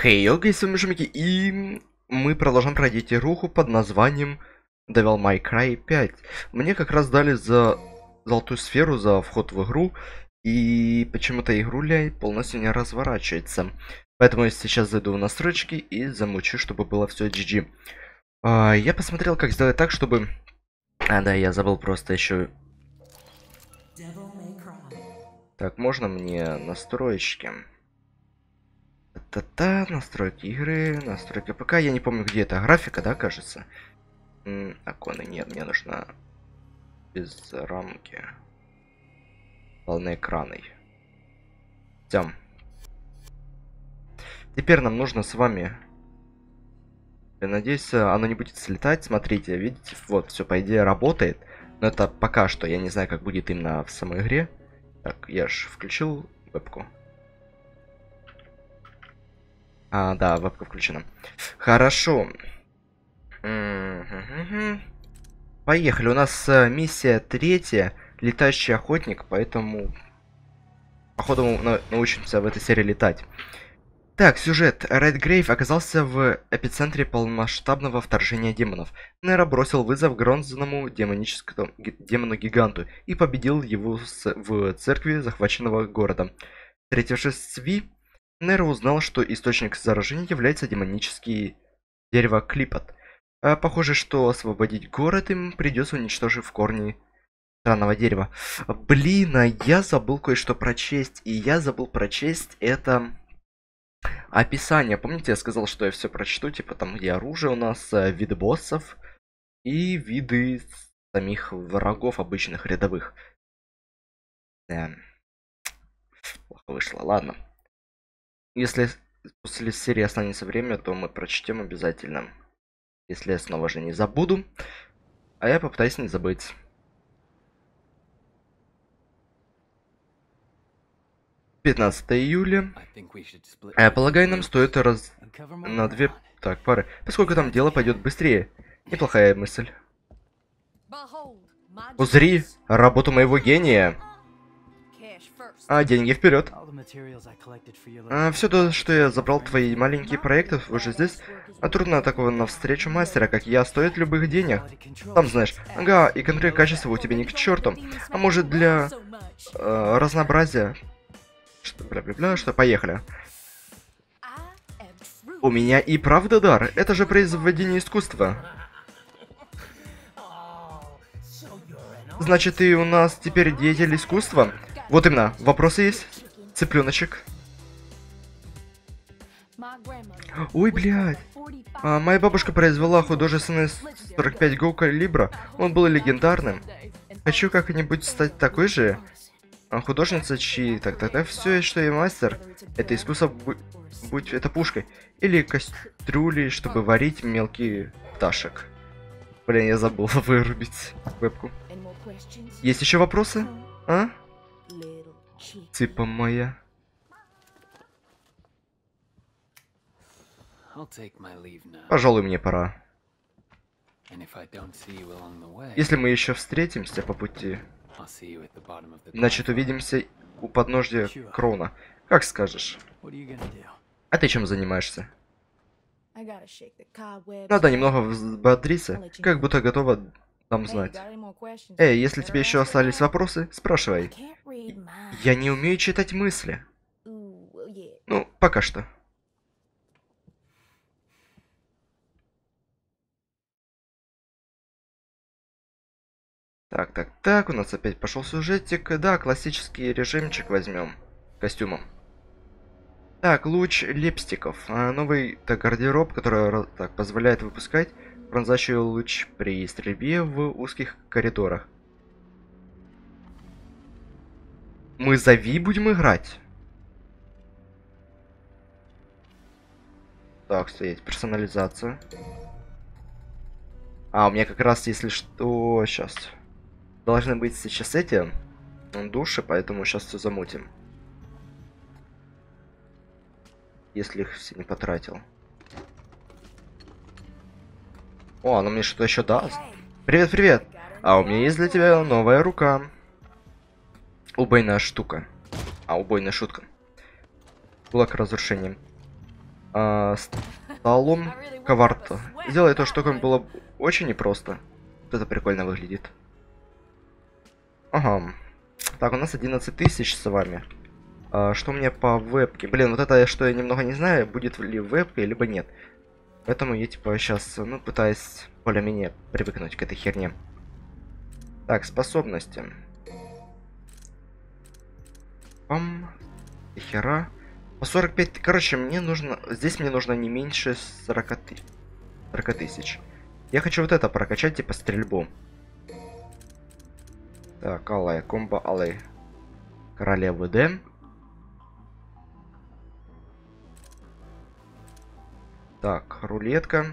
Хей, йога, с вами Шумики, и мы продолжаем пройти игруху под названием Devil May Cry 5. Мне как раз дали за золотую сферу за вход в игру, и почему-то игруля полностью не разворачивается. Поэтому я сейчас зайду в настройки и замучу, чтобы было все GG. Я посмотрел, как сделать так, чтобы... да, я забыл просто еще... Так, можно мне настроечки? Настройки игры, настройки ПК. Я не помню, где это. Графика, да, кажется? Оконы нет, мне нужно без рамки. Полноэкранный. Всё. Теперь нам нужно с вами... Я надеюсь, оно не будет слетать. Смотрите, видите, вот, все по идее работает. Но это пока что. Я не знаю, как будет именно в самой игре. Так, я же включил вебку. Да, вебка включена. Хорошо. Поехали. У нас миссия 3. Летающий охотник, поэтому... Походу мы научимся в этой серии летать. Так, сюжет. Редгрейв оказался в эпицентре полномасштабного вторжения демонов. Нера бросил вызов гронзному демону-гиганту и победил его в церкви захваченного города. Встретившись с Ви, Нера узнал, что источник заражения является демонический дерево Клипот. Похоже, что освободить город им придется, уничтожив корни странного дерева. Блин, я забыл кое-что прочесть. И я забыл прочесть это описание. Помните, я сказал, что я все прочту, типа там, где оружие у нас, виды боссов и виды самих врагов обычных рядовых. Плохо вышло, ладно. Если после серии останется время, то мы прочтем обязательно. Если я снова же не забуду. А я попытаюсь не забыть. «15 июля. Полагаю, нам стоит на две пары, поскольку там дело пойдет быстрее. Неплохая мысль. Узри работу моего гения. Деньги вперед. Все то, что я забрал твои маленькие проекты, уже здесь. Трудно такого навстречу мастера, как я, стоит любых денег. Там знаешь, и контроль качества у тебя ни к черту. А может для разнообразия. Что, бля-бля-бля, что, поехали. У меня и правда дар. Это же произведение искусства. Значит, ты у нас теперь деятель искусства? Вот именно. Вопросы есть? Цыпленочек. Ой, блядь. Моя бабушка произвела художественный 45 Go калибра. Он был легендарным. Хочу как-нибудь стать такой же. Художница чьи? Так, тогда все, что я мастер, это искусство будь это пушкой. Или кастрюлей, чтобы варить мелкий пташек. Блин, я забыл вырубить вебку. Есть еще вопросы? Цыпа моя. Пожалуй, мне пора. Если мы еще встретимся по пути, значит, увидимся у подножия Крона. Как скажешь. А ты чем занимаешься? Надо немного взбодриться, как будто готова нам знать. Эй, если тебе еще остались вопросы, спрашивай. Я не умею читать мысли. Ну, пока что. Так, у нас опять пошел сюжетик. Да, классический режимчик возьмем. Костюмом. Так, луч липстиков. Новый гардероб, который позволяет выпускать пронзающий луч при стрельбе в узких коридорах. Мы за Ви будем играть. Так, стоять, персонализация. У меня как раз, если что, сейчас... Должны быть сейчас эти души, поэтому сейчас все замутим. Если их все не потратил. Оно мне что-то еще даст. Привет, привет. У меня есть для тебя новая рука. Убойная штука. Убойная шутка. Кулак разрушения. столом коварта. Сделай то, чтобы было очень непросто. Вот это прикольно выглядит. Ага. Так, у нас 11 тысяч с вами. Что мне по вебке? Блин, вот это, что я немного не знаю, будет ли вебка, либо нет. Поэтому я, типа, сейчас, ну, пытаюсь более-менее привыкнуть к этой херне. Так, способности. Пам. Хера. По 45... Короче, мне нужно... Здесь мне нужно не меньше 40 тысяч. Я хочу вот это прокачать, типа, стрельбу. Так, алай, комбо алай. Королевы Д. Так, рулетка.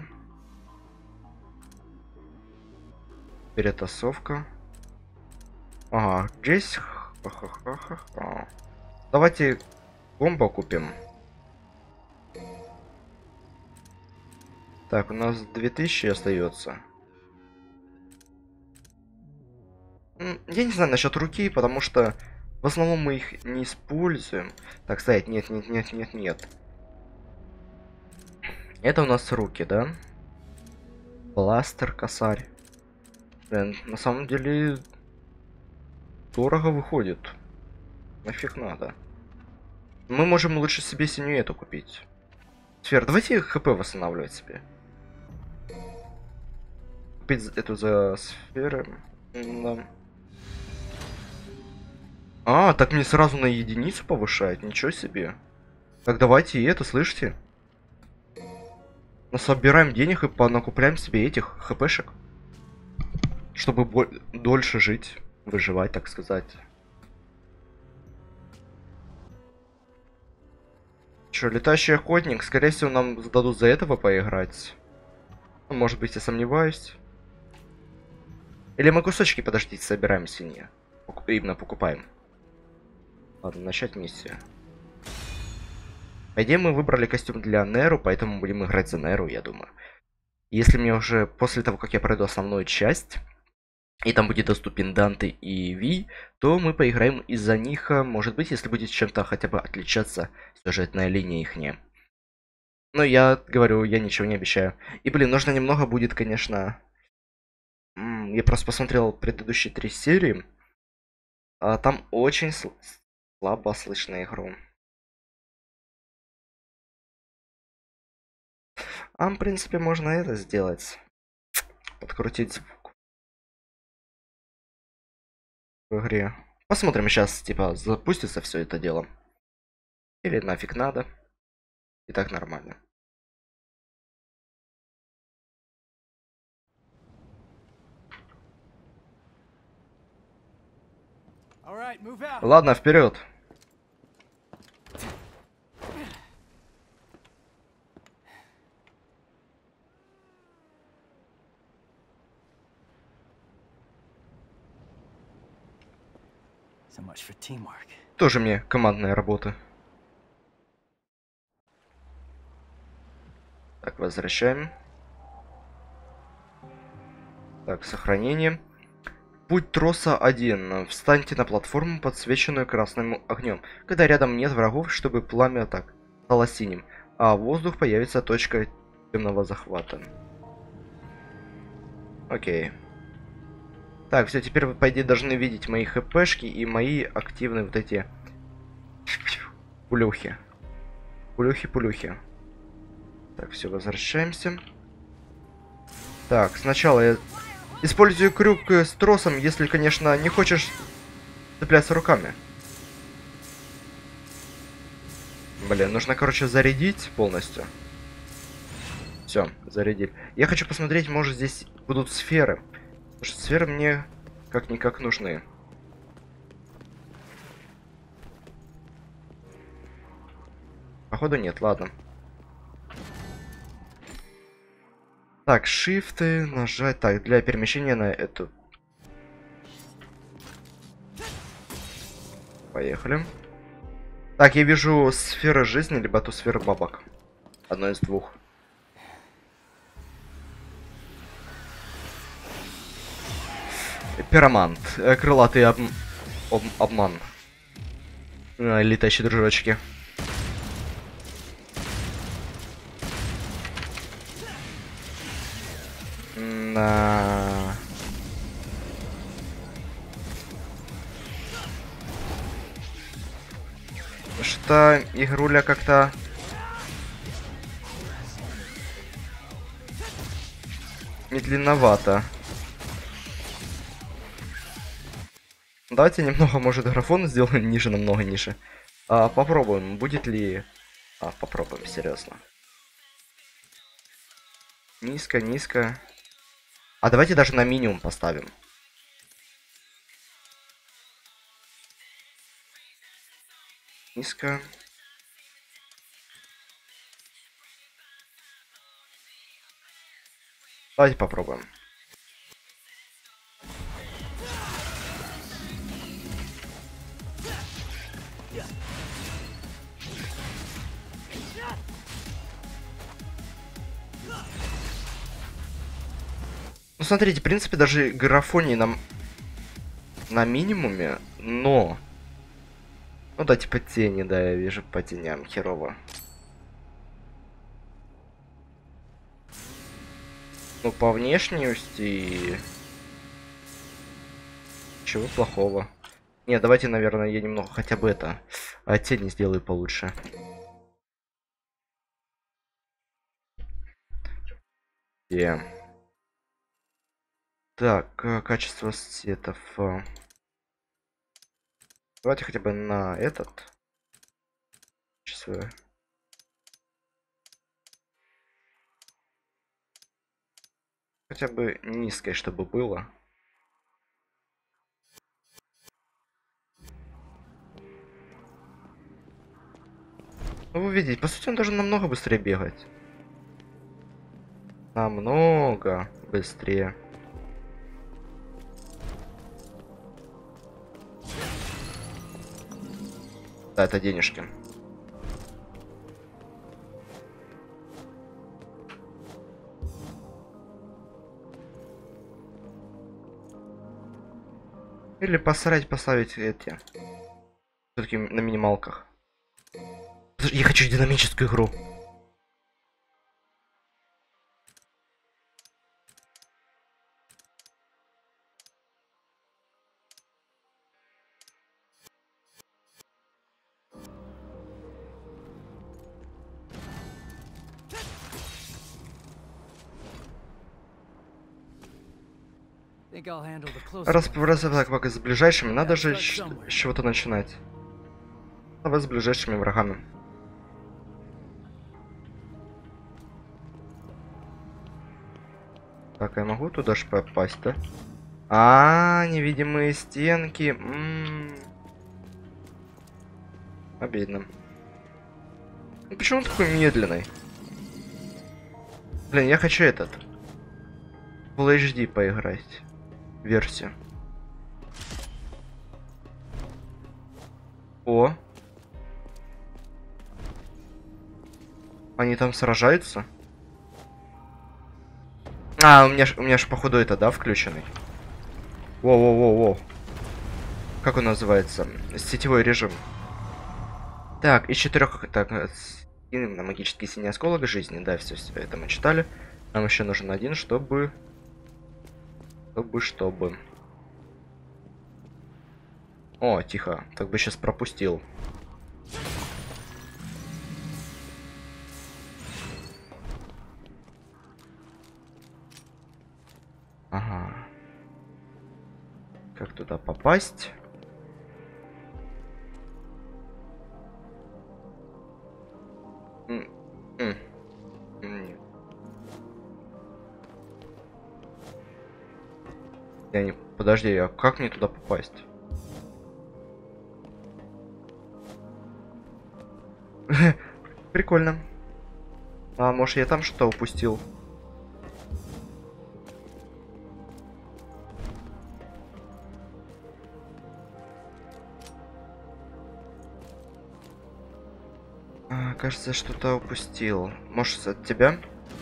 Перетасовка. Ага, здесь... Давайте комбо купим. Так, у нас 2000 остается. Я не знаю насчет руки, потому что в основном мы их не используем. Так, стоять, нет. Это у нас руки, да? Бластер, косарь. Блин, на самом деле дорого выходит. Нафиг надо. Мы можем лучше себе синюю эту купить. Сфер, давайте хп восстанавливать себе. Купить эту за сферы. Да. Так мне сразу на единицу повышает, ничего себе. Так, давайте и это, слышите? Мы собираем денег и понакупляем себе этих хпшек. Чтобы дольше жить, выживать, так сказать. Чё, летающий охотник, скорее всего, нам сдадут за этого поиграть. Ну, может быть, я сомневаюсь. Или мы кусочки, подождите, собираем синие. Именно покупаем. Ладно, начать миссию. По идее, мы выбрали костюм для Неру, поэтому будем играть за Неру, я думаю. Если мне уже после того, как я пройду основную часть, и там будет доступен Данте и Ви, то мы поиграем из-за них, может быть, если будет чем-то хотя бы отличаться сюжетная линия ихняя. Но я говорю, я ничего не обещаю. И, блин, нужно немного будет, конечно... Я просто посмотрел предыдущие 3 серии. Там очень слабо слышно игру. В принципе, можно это сделать. Подкрутить звук в игре. Посмотрим сейчас, типа, запустится все это дело. Или нафиг надо. И так нормально. Ладно, вперед. Тоже мне командная работа. Так, возвращаем. Так, сохранение. Путь троса 1. Встаньте на платформу, подсвеченную красным огнем. Когда рядом нет врагов, чтобы пламя так стало синим, а воздух появится точка темного захвата. Окей. Так, все, теперь вы, по идее, должны видеть мои хпшки и мои активные вот эти пулюхи. Пулюхи. Так, все, возвращаемся. Так, сначала я использую крюк с тросом, если, конечно, не хочешь цепляться руками. Блин, нужно, короче, зарядить полностью. Все, зарядили. Я хочу посмотреть, может, здесь будут сферы. Потому что сферы мне как-никак нужны. Походу нет, ладно. Так, shift нажать. Так, для перемещения на эту. Поехали. Так, я вижу сферы жизни, либо ту сферы бабок. Одно из двух. Пиромант. Крылатый обман. Летающие дружочки. На... Что игруля как-то... медленновато. Давайте немного, может, графон сделаем ниже, намного ниже. Попробуем, будет ли... попробуем, серьезно. Низко, низко. Давайте даже на минимум поставим. Низко. Давайте попробуем. Ну, смотрите, в принципе, даже графоний на минимуме, но... Ну да, типа тени, да, я вижу по теням херово. Ну, по внешности... Чего плохого? Не, давайте, наверное, я немного хотя бы это... тени сделаю получше. Так, качество цветов. Давайте хотя бы на этот. Качество. Хотя бы низкое, чтобы было. Ну, вы видите, по сути, он должен намного быстрее бегать. Намного быстрее. Да, это денежки. Или посрать, поставить эти. Все-таки на минималках. Я хочу динамическую игру. Раз так с ближайшими, надо же с чего-то начинать. Давай с ближайшими врагами. Так, я могу туда же попасть, да? Невидимые стенки. Обидно. Ну, почему он такой медленный? Блин, я хочу этот. Full HD поиграть. Версию. О. Они там сражаются? У меня ж походу это, да, включенный. Воу-воу-воу-воу. Как он называется? Сетевой режим. Так, из 4... Так, на магический синий осколок жизни. Да, все это мы читали. Нам еще нужен один, чтобы... Чтобы... О, тихо. Так бы сейчас пропустил. Ага. Как туда попасть? Нет. Я не... Подожди, а как мне туда попасть? Прикольно. Может, я там что-то упустил? Кажется, что-то упустил. Может, от тебя?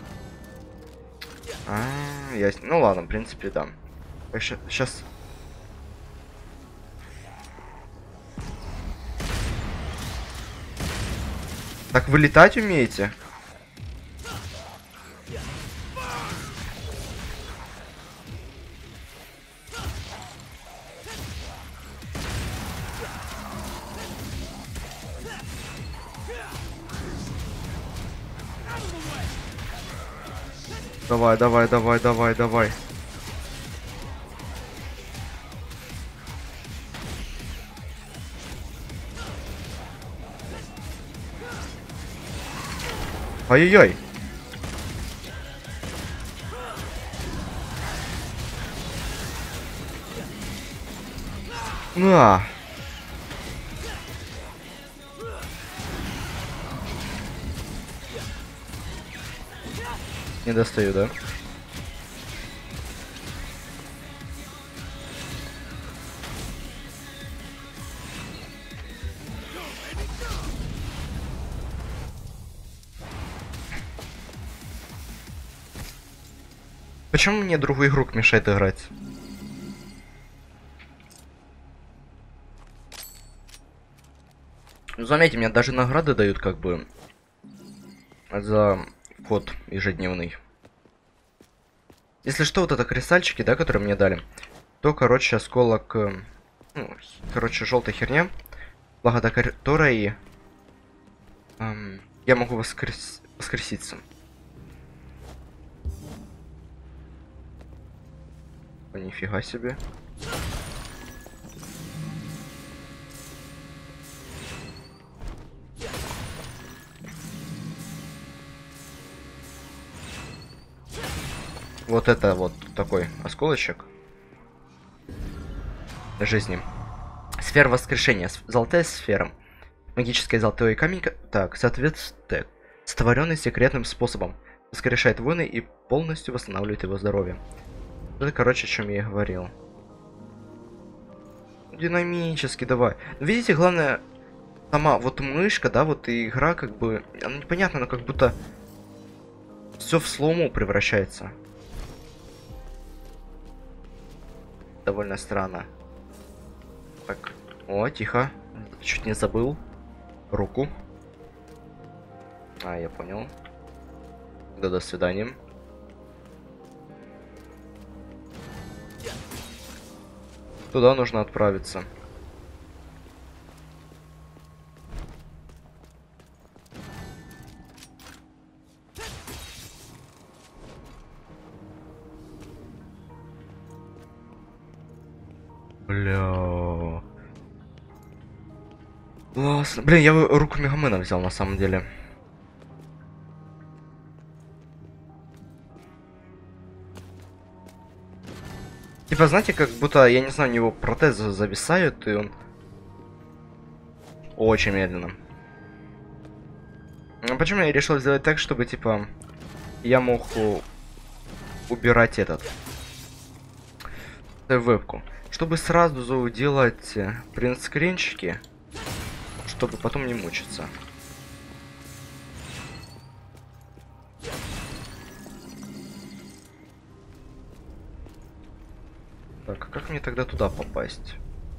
Ясно. Ну ладно, в принципе, да. Сейчас. Так вы летать умеете? Давай, давай, давай, давай, давай. Ай-яй-яй. На. Не достаю, да? Почему мне другой игрок мешает играть? Ну, заметьте, мне даже награды дают как бы за вход ежедневный. Если что, вот это кристальчики, да, которые мне дали, то, короче, осколок, ну, короче, желтая херня, благодаря которой я могу воскреситься. О, нифига себе. Вот это вот такой осколочек жизни. Сфера воскрешения. Золотая сфера. Магический золотой камень. Так, соответствует сотворенный секретным способом. Воскрешает воины и полностью восстанавливает его здоровье. Это, короче, о чем я и говорил. Динамически, давай. Видите, главное, сама вот мышка, да, вот и игра, как бы, она непонятно, она как будто все в слоуму превращается. Довольно странно. Так, о, тихо. Чуть не забыл. Руку. А, я понял. Да, до свидания. Туда нужно отправиться. Бля. Классно. Блин, я руку Мегамена взял на самом деле. Типа, знаете, как будто, я не знаю, у него протезы зависают, и он очень медленно. А почему я решил сделать так, чтобы, типа, я мог убирать этот вебку, чтобы сразу делать принтскринчики, чтобы потом не мучиться. Так, а как мне тогда туда попасть?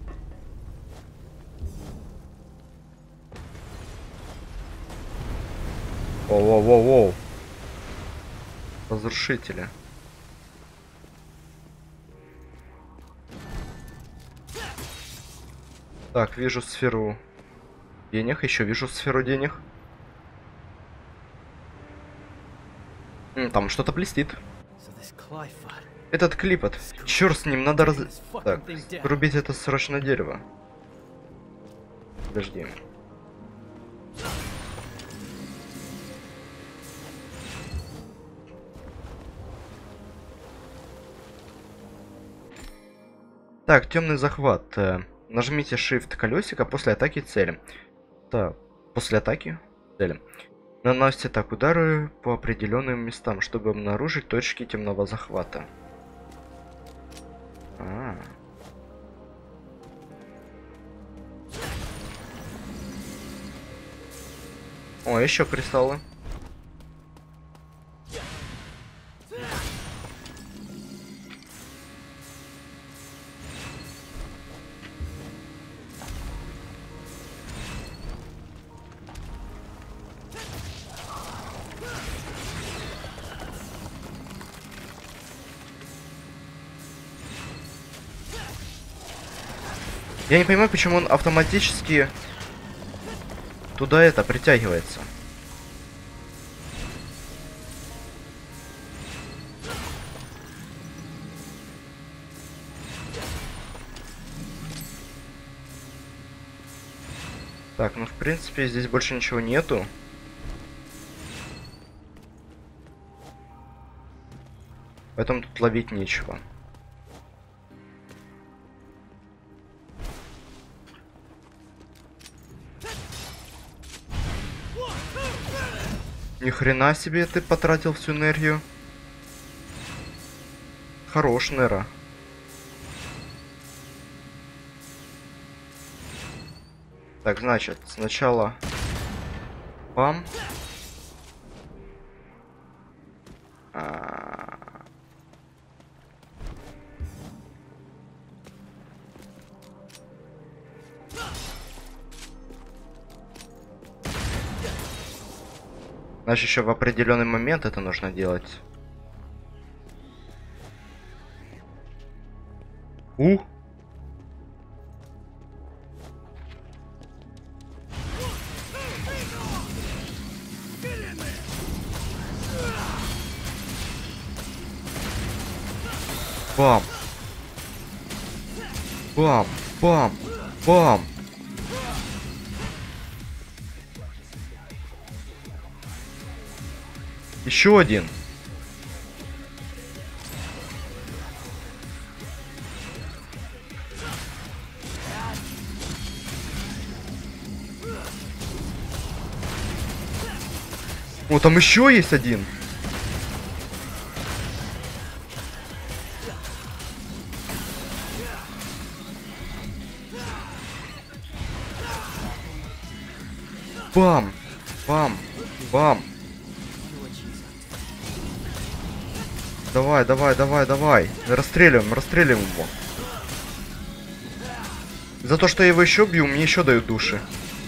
Воу-воу-воу-воу. Разрушители. Так, вижу сферу денег, еще вижу сферу денег. Там что-то блестит. Этот Клипот. Черт с ним, надо Так, рубить это срочно дерево. Подожди. Так, темный захват. Нажмите Shift колесико после атаки цели. Так, после атаки цели. Наносите так удары по определенным местам, чтобы обнаружить точки темного захвата. О, еще кристаллы. Я не понимаю, почему он автоматически туда это притягивается. Так, ну в принципе здесь больше ничего нету. Поэтому тут ловить нечего. Ни хрена себе ты потратил всю энергию. Хорош, Нера. Так, значит, сначала пам. Значит, еще в определенный момент это нужно делать. Бам! Бам! Бам! Бам! Еще один. О, там еще есть один. Бам! Бам! Бам! Давай, давай, давай, давай. Расстреливаем, расстреливаем его. За то, что я его еще бью, мне еще дают души.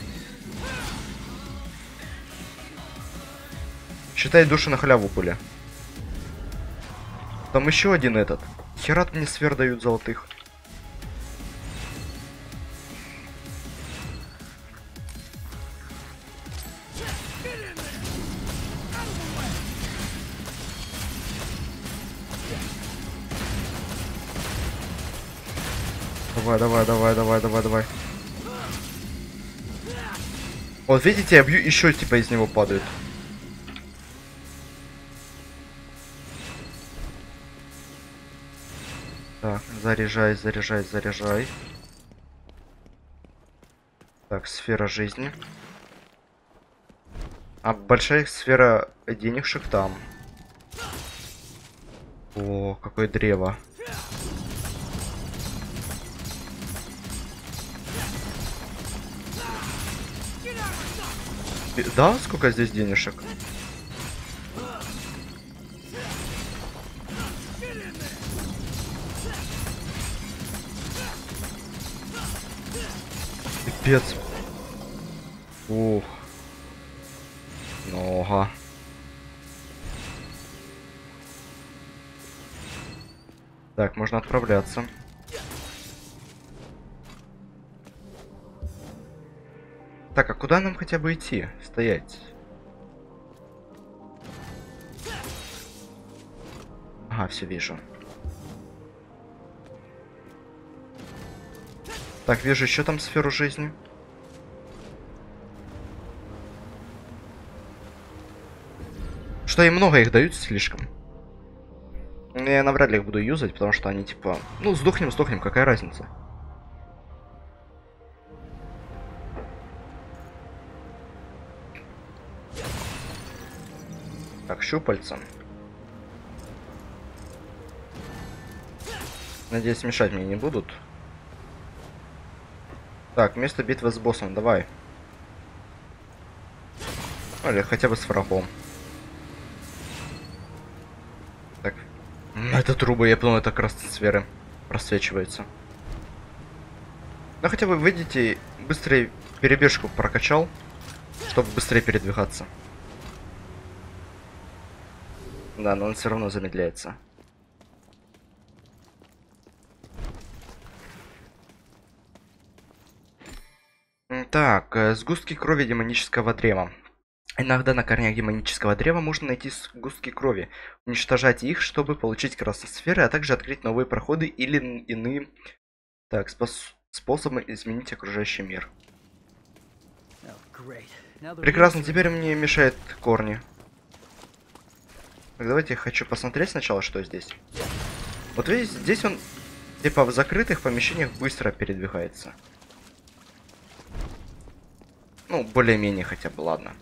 Считай, души на халяву были. Там еще один этот. Херат мне сфер дают золотых. Давай, давай, давай, давай, давай, давай. Вот видите, я бью, еще типа из него падают. Так, заряжай, заряжай, заряжай. Так, сфера жизни. А большая сфера денежек там. О, какое древо. Да, сколько здесь денежек? Пипец. Ух. Много. Так, можно отправляться. Так, а куда нам хотя бы идти? Стоять. Ага, все вижу. Так, вижу еще там сферу жизни. Что им много их дают слишком. Я навряд ли их буду юзать, потому что они типа... Ну, сдохнем, сдохнем, какая разница? Так, щупальца. Надеюсь, мешать мне не будут. Так, место битвы с боссом, давай. Или хотя бы с врагом. Так. Это трубы, я понял, это как раз сферы просвечиваются. Ну хотя бы выйдите, быстрее перебежку прокачал, чтобы быстрее передвигаться. Да, но он все равно замедляется. Так, сгустки крови демонического древа. Иногда на корнях демонического древа можно найти сгустки крови. Уничтожать их, чтобы получить красные сферы, а также открыть новые проходы или иные способы изменить окружающий мир. Прекрасно, теперь мне мешают корни. Так, давайте я хочу посмотреть сначала, что здесь. Вот видите, здесь он типа в закрытых помещениях быстро передвигается. Ну, более-менее хотя бы, ладно.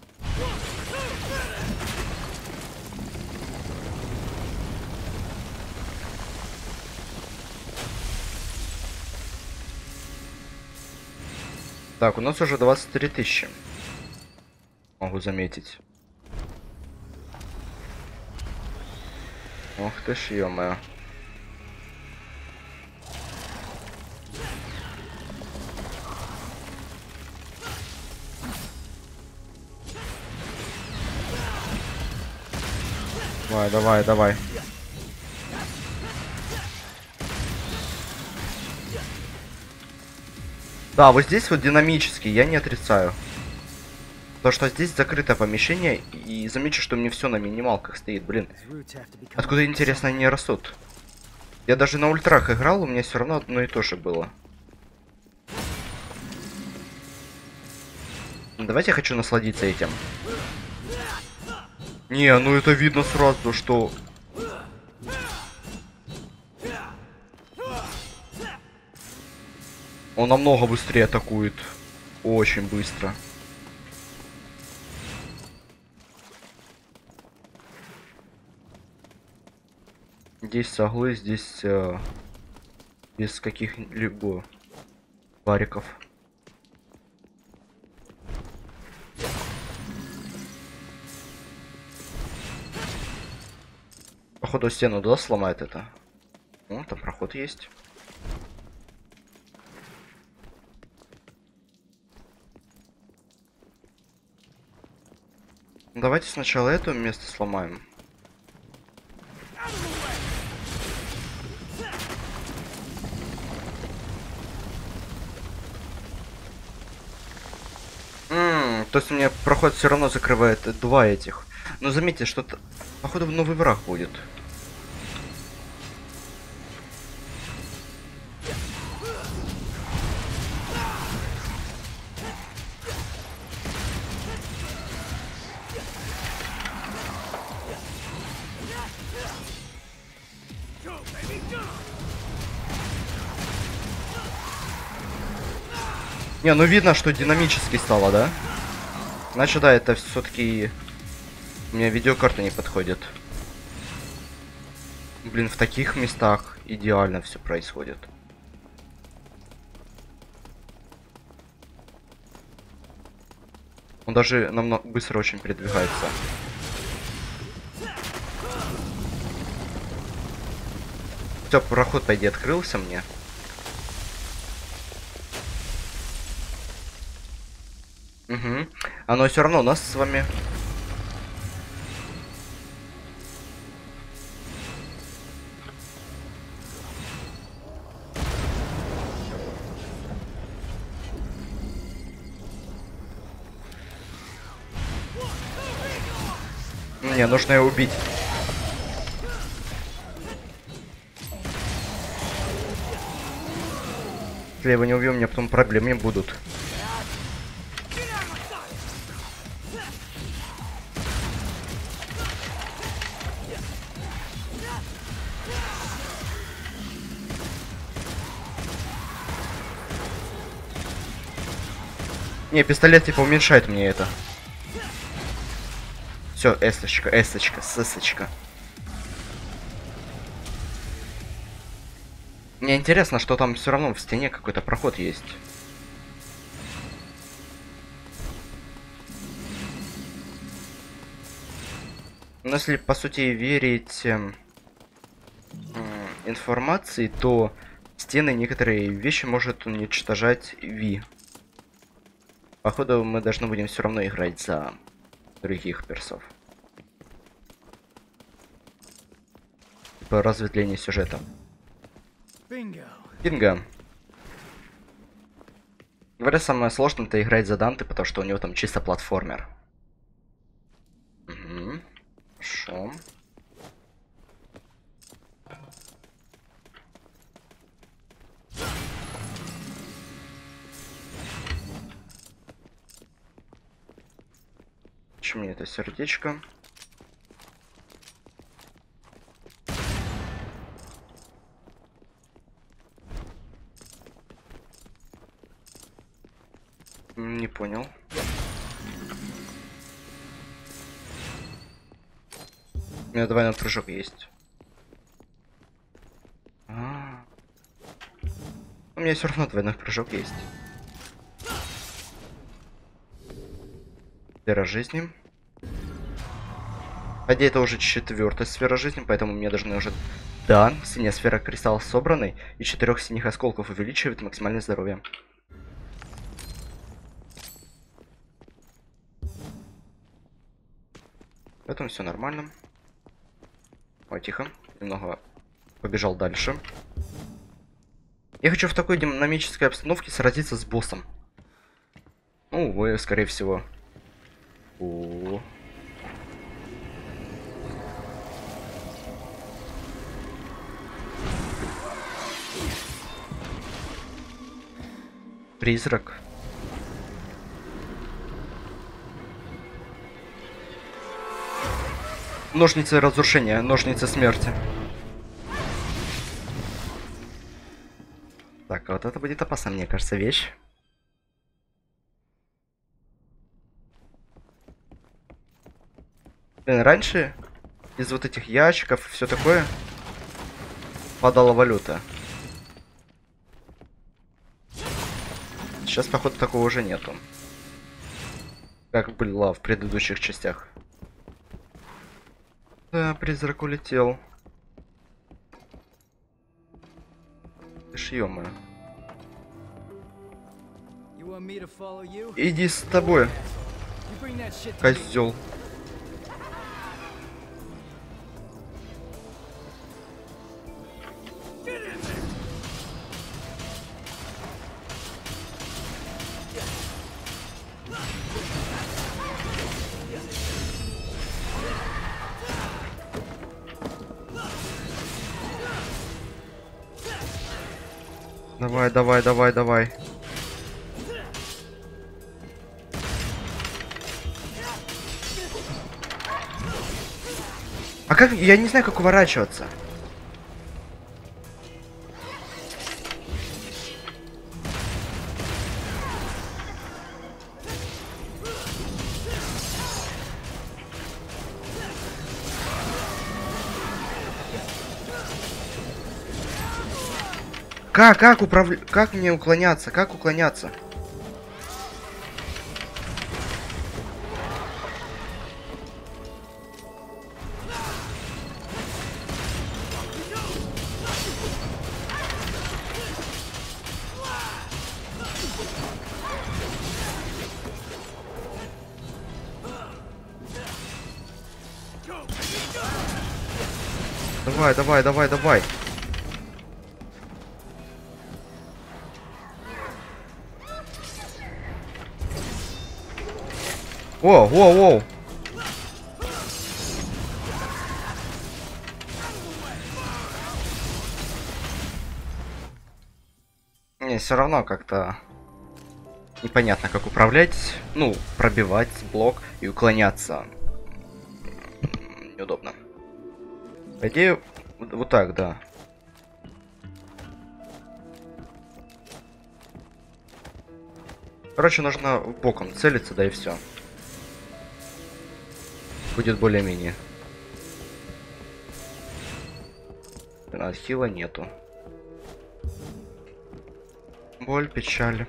Так, у нас уже 23 000. Могу заметить. Ох ты ж, ё-моё. Давай, давай, давай. Да, вот здесь вот динамический, я не отрицаю. То, что здесь закрытое помещение, и замечу, что мне все на минималках стоит, блин. Откуда, интересно, они растут? Я даже на ультрах играл, у меня все равно одно и то же было. Давайте я хочу насладиться этим. Не, ну это видно сразу, что... Он намного быстрее атакует. Очень быстро. Здесь соглы, здесь без каких-либо бариков. Походу стену, да, сломает это? О, там проход есть. Давайте сначала это место сломаем. То есть мне проход все равно закрывает два этих. Но заметьте, что походу новый враг будет. Не, ну видно, что динамически стало, да? Значит, да, это все-таки... У меня видеокарта не подходит. Блин, в таких местах идеально все происходит. Он даже намного быстро очень передвигается. Все, проход, по идее, открылся мне. Угу. Но все равно у нас с вами... Не, нужно его убить. Если я его не убью, у меня потом проблемы будут. Не, пистолет типа уменьшает мне это. Все, эсочка, эсочка, сысочка. Мне интересно, что там все равно в стене какой-то проход есть. Но если по сути верить информации, то стены некоторые вещи может уничтожать Ви. Походу мы должны будем все равно играть за других персов. Типа разветвление сюжета. Бинго. Говоря, самое сложное это играть за Данте, потому что у него там чисто платформер. Угу. Хорошо. Зачем мне это сердечко? Не понял. У меня двойной прыжок есть. У меня все равно двойной прыжок есть. Сфера жизни. По идее, это уже 4-я сфера жизни, поэтому мне должны уже... Да, синяя сфера кристалл собранный, и 4 синих осколков увеличивает максимальное здоровье. Поэтому все нормально. Ой, тихо. Немного побежал дальше. Я хочу в такой динамической обстановке сразиться с боссом. Ну, вы, скорее всего. Призрак. Ножницы разрушения, ножницы смерти. Так, а вот это будет опасная, мне кажется, вещь. Блин, раньше из вот этих ящиков все такое падала валюта. Сейчас, походу, такого уже нету. Как было в предыдущих частях. Да, призрак улетел. Ты ж ё-моё. Иди с тобой, козел. Давай, давай, давай, давай. А как? Я не знаю, как уворачиваться. Как мне уклоняться? Как уклоняться? Давай, давай, давай, давай. О, воу, воу. Не, все равно как-то непонятно, как управлять, ну, пробивать блок и уклоняться. Неудобно. По идее, вот так, да. Короче, нужно боком целиться, да и все. Будет более-менее. Хила нету. Боль, печаль.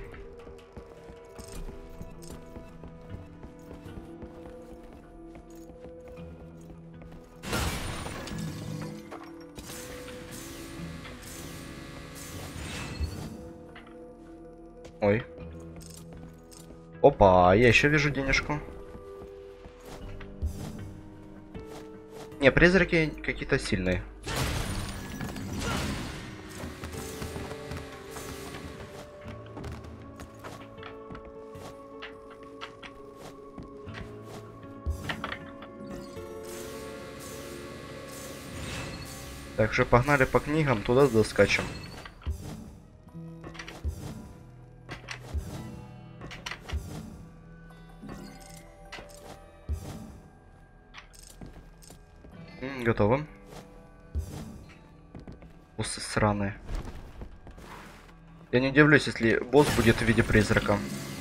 Ой. Опа, я еще вижу денежку. Не, призраки какие-то сильные. Так что погнали по книгам, туда доскачем. Готово. Боссы сраные. Я не удивлюсь, если босс будет в виде призрака.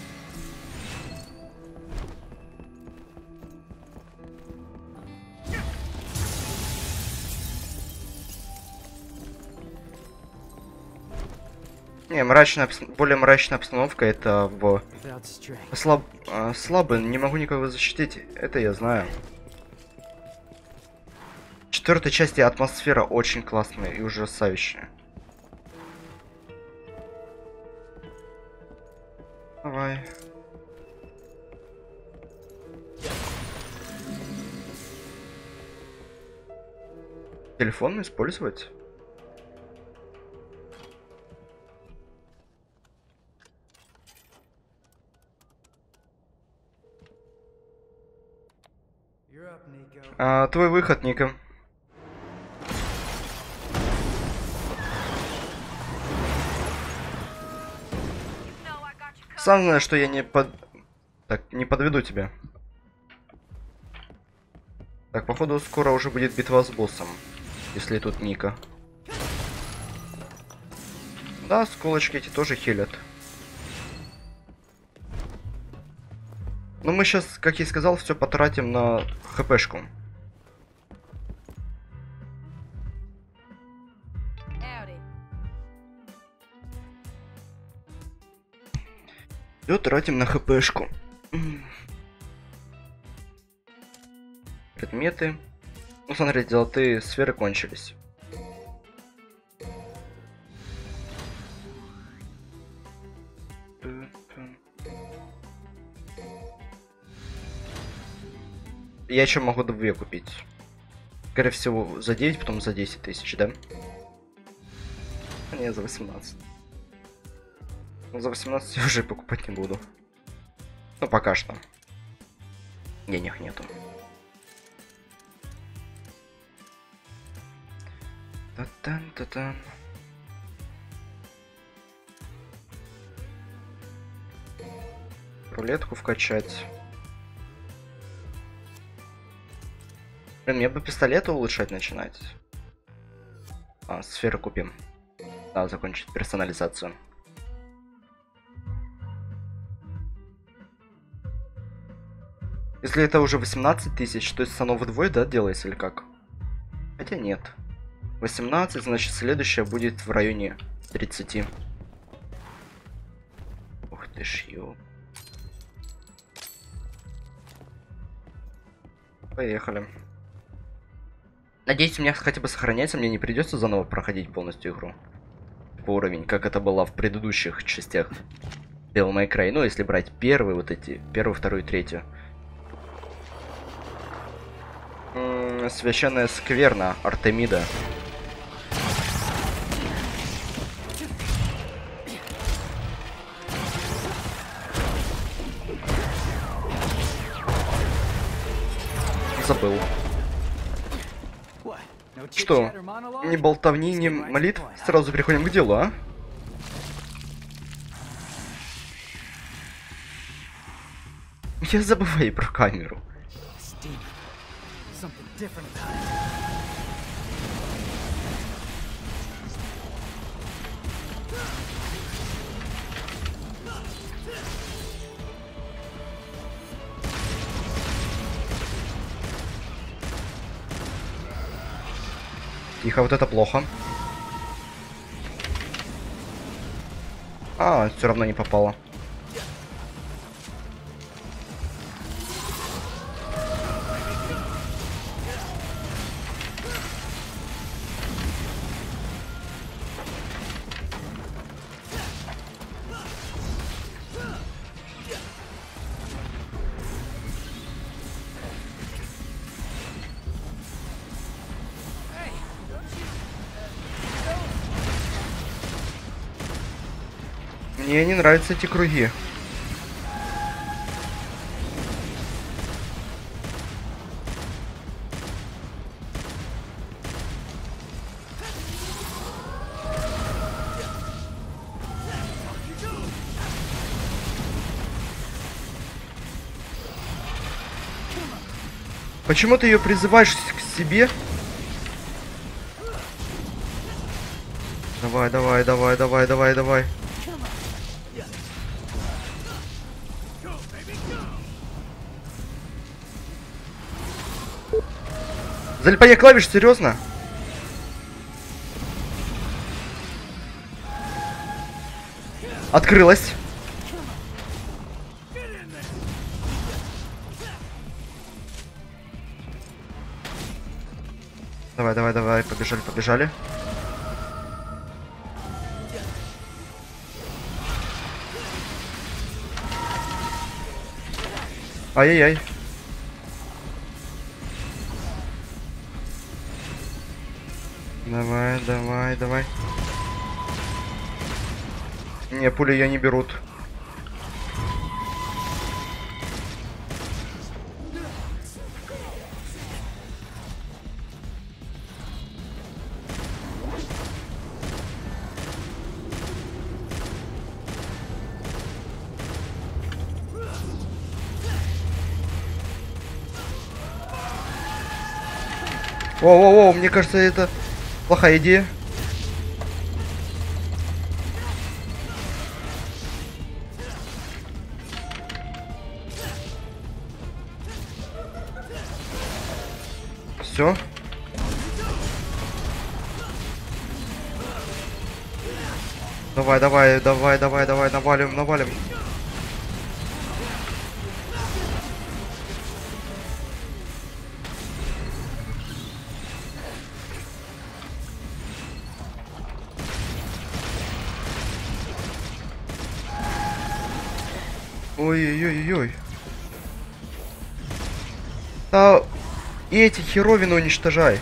Не, более мрачная обстановка это в... Слабый, не могу никого защитить, это я знаю. В четвертой части атмосфера очень классная и ужасающая. Давай. Телефон использовать? Твой выход, Ника. Сам знаешь, что я не подведу тебя. Так, походу, скоро уже будет битва с боссом. Если тут Ника. Да, сколочки эти тоже хилят. Но мы сейчас, как я и сказал, все потратим на хпшку. Все тратим на хпшку. Предметы. Ну, смотрите, золотые сферы кончились. Я еще могу 2 купить. Скорее всего, за 9, потом за 10 тысяч, да? Не, за 18. Но за 18 я уже покупать не буду. Ну, пока что. Денег нету. Та-тан-та-тан. Рулетку вкачать. Блин, мне бы пистолеты улучшать начинать. Сферы купим. Надо закончить персонализацию. Если это уже 18 тысяч, то есть оно вдвое, да, делается или как? Хотя нет. 18, значит следующее будет в районе 30. Ух ты ж, ё. Поехали. Надеюсь, у меня хотя бы сохраняется, мне не придется заново проходить полностью игру. По уровень, как это было в предыдущих частях Devil May Cry. Ну, если брать первые вот эти, первую, вторую, третью. Священная скверна Артемида. Забыл. Что? Ни болтовни, ни молитв? Сразу переходим к делу, а? Я забываю про камеру. Тихо, вот это плохо. Все равно не попало. Мне не нравятся эти круги. Почему ты ее призываешь к себе Давай, давай, давай, давай, давай, давай. Залипание клавиш, серьезно? Открылась. Давай, давай, давай, побежали, побежали. Ай-яй-яй. Давай, давай, давай. Не, пули ее не берут. Воу-воу-воу, мне кажется, это плохая идея. Все. Давай, давай, давай, давай, давай, навалим, навалим. Ой-ой-ой-ой. Да, и эти херовины уничтожай.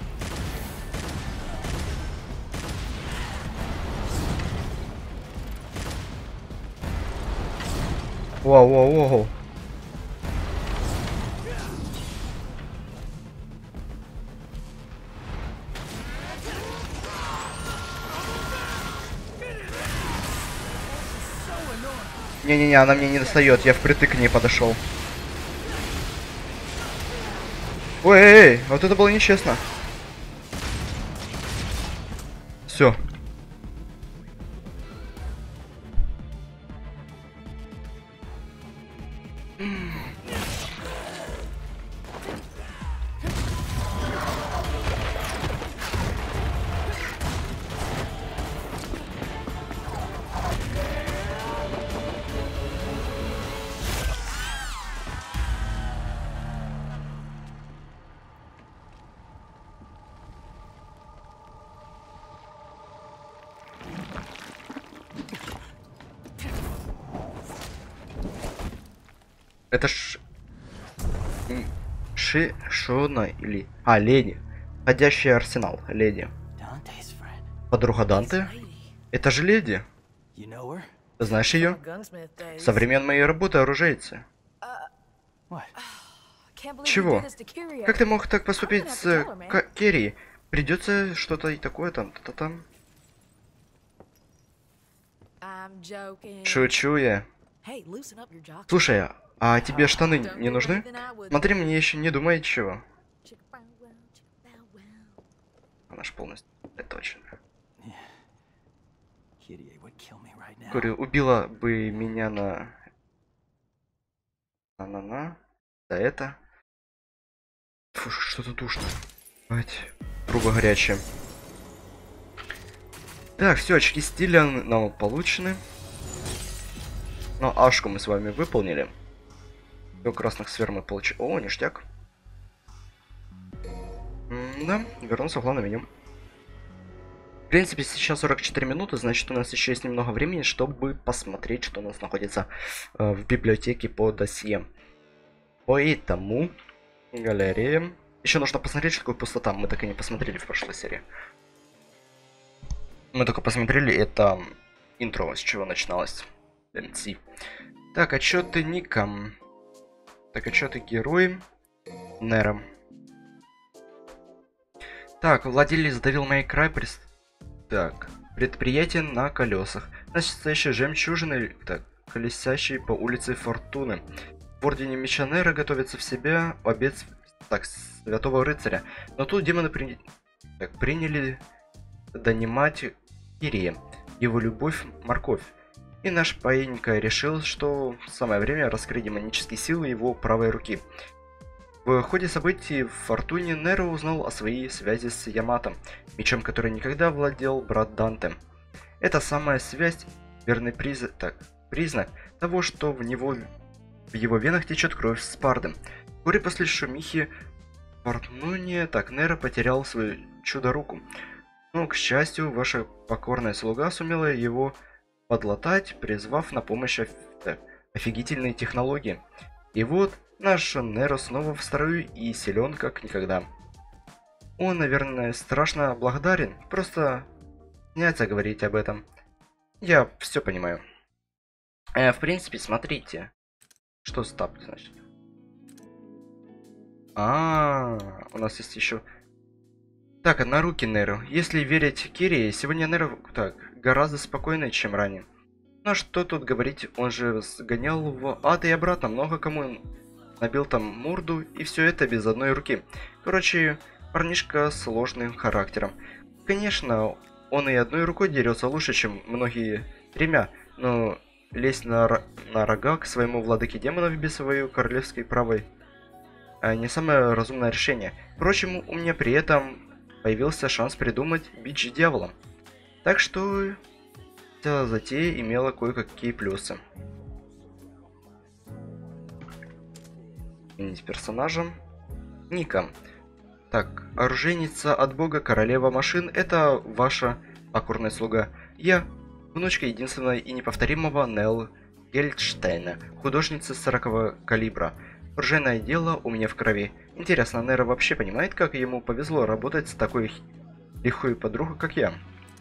Вау-вау-вау. Не-не-не, она мне не достает, я впритык к ней подошел. Ой, эй, вот это было нечестно. Все. Это Шона или... А, Леди. Ходящий арсенал, Леди. Подруга Данте? Это же Леди. Ты знаешь ее? Со времен моей работы оружейцы. Чего? Как ты мог так поступить с Керри? Придется что-то и такое там, там. Шучу я. Слушай, а тебе штаны не нужны? Смотри, мне еще не думай чего. Она ж полностью точно. Говорю, убила бы меня на да это. Фу, что-то душно. Трубы горячие. Так, все, очки стиля нам получены. Но ашку мы с вами выполнили. До красных сфер мы получили. О, ништяк. Да, вернулся в главное меню. В принципе, сейчас 44 минуты, значит, у нас еще есть немного времени, чтобы посмотреть, что у нас находится в библиотеке по досье. Поэтому галерея. Еще нужно посмотреть, что такое пустота. Мы так и не посмотрели в прошлой серии. Мы только посмотрели это интро, с чего начиналось. MC. Так, отчеты ником. Так, отчеты герои. Нера. Так, владелец Devil May Cry. Так, предприятие на колесах. Настоящие жемчужины, так, колесящие по улице Фортуны. В Ордене Меча Нера готовится в себя обед, так, Святого Рыцаря. Но тут демоны приняли донимать Кирии, его любовь морковь. И наш паинька решил, что самое время раскрыть демонические силы его правой руки. В ходе событий в Фортуне Неро узнал о своей связи с Яматом, мечом, который никогда владел брат Данте. Эта самая связь – верный признак того, что в его венах течет кровь Спарды. Вскоре после шумихи в Фортуне Неро потерял свою чудо-руку. Но, к счастью, ваша покорная слуга сумела его подлатать, призвав на помощь офигительные технологии. И вот наш Неро снова в строю и силен как никогда. Он, наверное, страшно благодарен, просто снятся говорить об этом. Я все понимаю. В принципе, смотрите. Что стап, значит? У нас есть еще... Так, на руки Неро. Если верить Кире, сегодня Неро гораздо спокойнее, чем ранее. Но что тут говорить, он же сгонял в ад и обратно, много кому набил там морду, и все это без одной руки. Короче, парнишка с сложным характером. Конечно, он и одной рукой дерется лучше, чем многие тремя, но лезть на рога к своему владыке демонов без своей королевской правой не самое разумное решение. Впрочем, у меня при этом появился шанс придумать бич дьявола. Так что эта затея имела кое-какие плюсы. Сменить персонажа. Ника. Так, оружейница от бога, королева машин, это ваша покорная слуга. Я, внучка единственного и неповторимого Нелл Гельдштейна, художница 40-го калибра. Оружейное дело у меня в крови. Интересно, Неро вообще понимает, как ему повезло работать с такой лихой подругой, как я?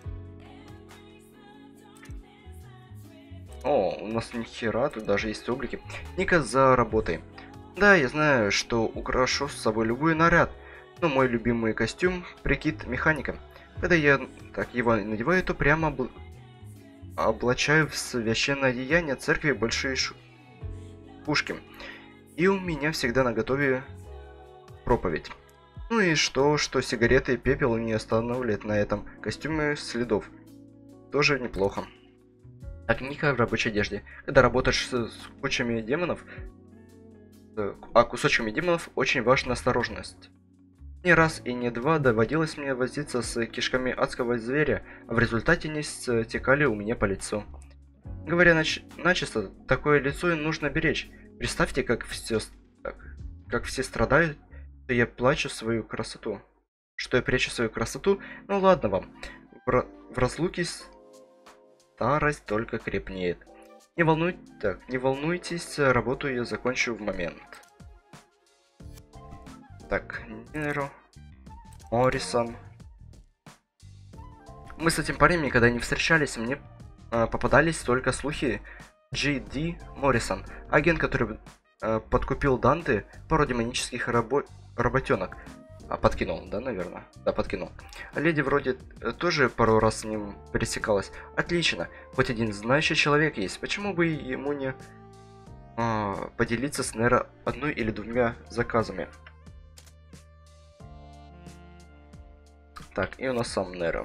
О, у нас ни хера, тут даже есть облики. Ника за работой. Да, я знаю, что украшу с собой любой наряд, но мой любимый костюм – прикид механика. Когда я его надеваю, то прямо облачаю в священное одеяние церкви большие пушки. И у меня всегда наготове проповедь. Ну и что сигареты и пепел не останавливают на этом костюме следов. Тоже неплохо. Так, Ника в рабочей одежде. Когда работаешь с кучами демонов, кусочками демонов, очень важна осторожность. Не раз и не два доводилось мне возиться с кишками адского зверя, а в результате они стекали у меня по лицу. Говоря начисто, такое лицо нужно беречь. Представьте, как все страдают, что я плачу свою красоту. Что я прячу свою красоту? Ну ладно вам. В разлуке старость только крепнеет. Не волнуйтесь, работу я закончу в момент. Так, Неро, Моррисон. Мы с этим парнем никогда не встречались, мне попадались только слухи. G.D. Моррисон, агент, который подкупил Данте пару демонических работенок. Подкинул, да, наверное? Да, подкинул. Леди вроде тоже пару раз с ним пересекалась. Отлично, хоть один знающий человек есть. Почему бы ему не поделиться с Неро одной или двумя заказами? Так, и у нас сам Неро.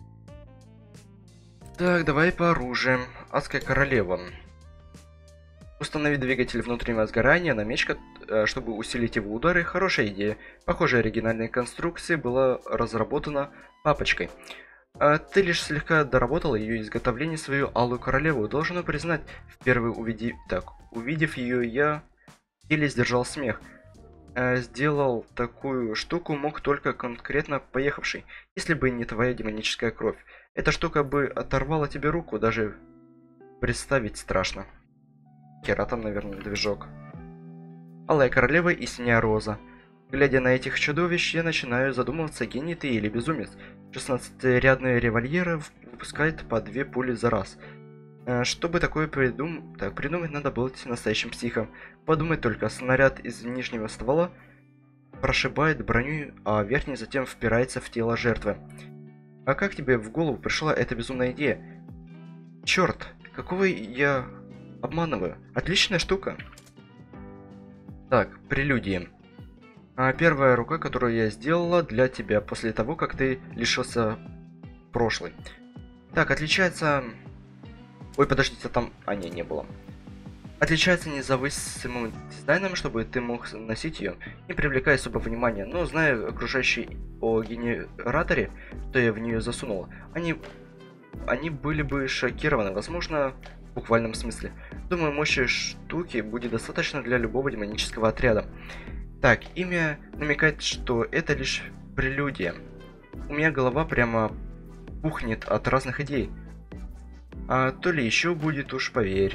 Так, давай по оружию. Адская королева. Установить двигатель внутреннего сгорания на меч, чтобы усилить его удары. Хорошая идея. Похоже, оригинальная конструкция была разработана папочкой. Ты лишь слегка доработал ее изготовление, свою алую королеву. Должен признать, впервые увидев ее, я еле сдержал смех. Сделал такую штуку мог только конкретно поехавший, если бы не твоя демоническая кровь. Эта штука бы оторвала тебе руку, даже представить страшно. Кератом, наверное, движок. Алая королева и синяя роза. Глядя на этих чудовищ, я начинаю задумываться, гений ты или безумец. 16-рядные револьверы выпускают по 2 пули за раз. Чтобы такое придумать, надо быть настоящим психом. Подумать только, снаряд из нижнего ствола прошибает броню, а верхний затем впирается в тело жертвы. А как тебе в голову пришла эта безумная идея? Черт, какого я обманываю? Отличная штука. Так, прелюдии. Первая рука, которую я сделала для тебя после того, как ты лишился прошлой. Так, отличается... Ой, подождите, там... А, не было. Отличается независимым дизайном, чтобы ты мог носить ее, не привлекая особо внимания. Но зная окружающие о генераторе, что я в нее засунул, они были бы шокированы, возможно, в буквальном смысле. Думаю, мощи штуки будет достаточно для любого демонического отряда. Так, имя намекает, что это лишь прелюдия. У меня голова прямо пухнет от разных идей. А то ли еще будет, уж поверь.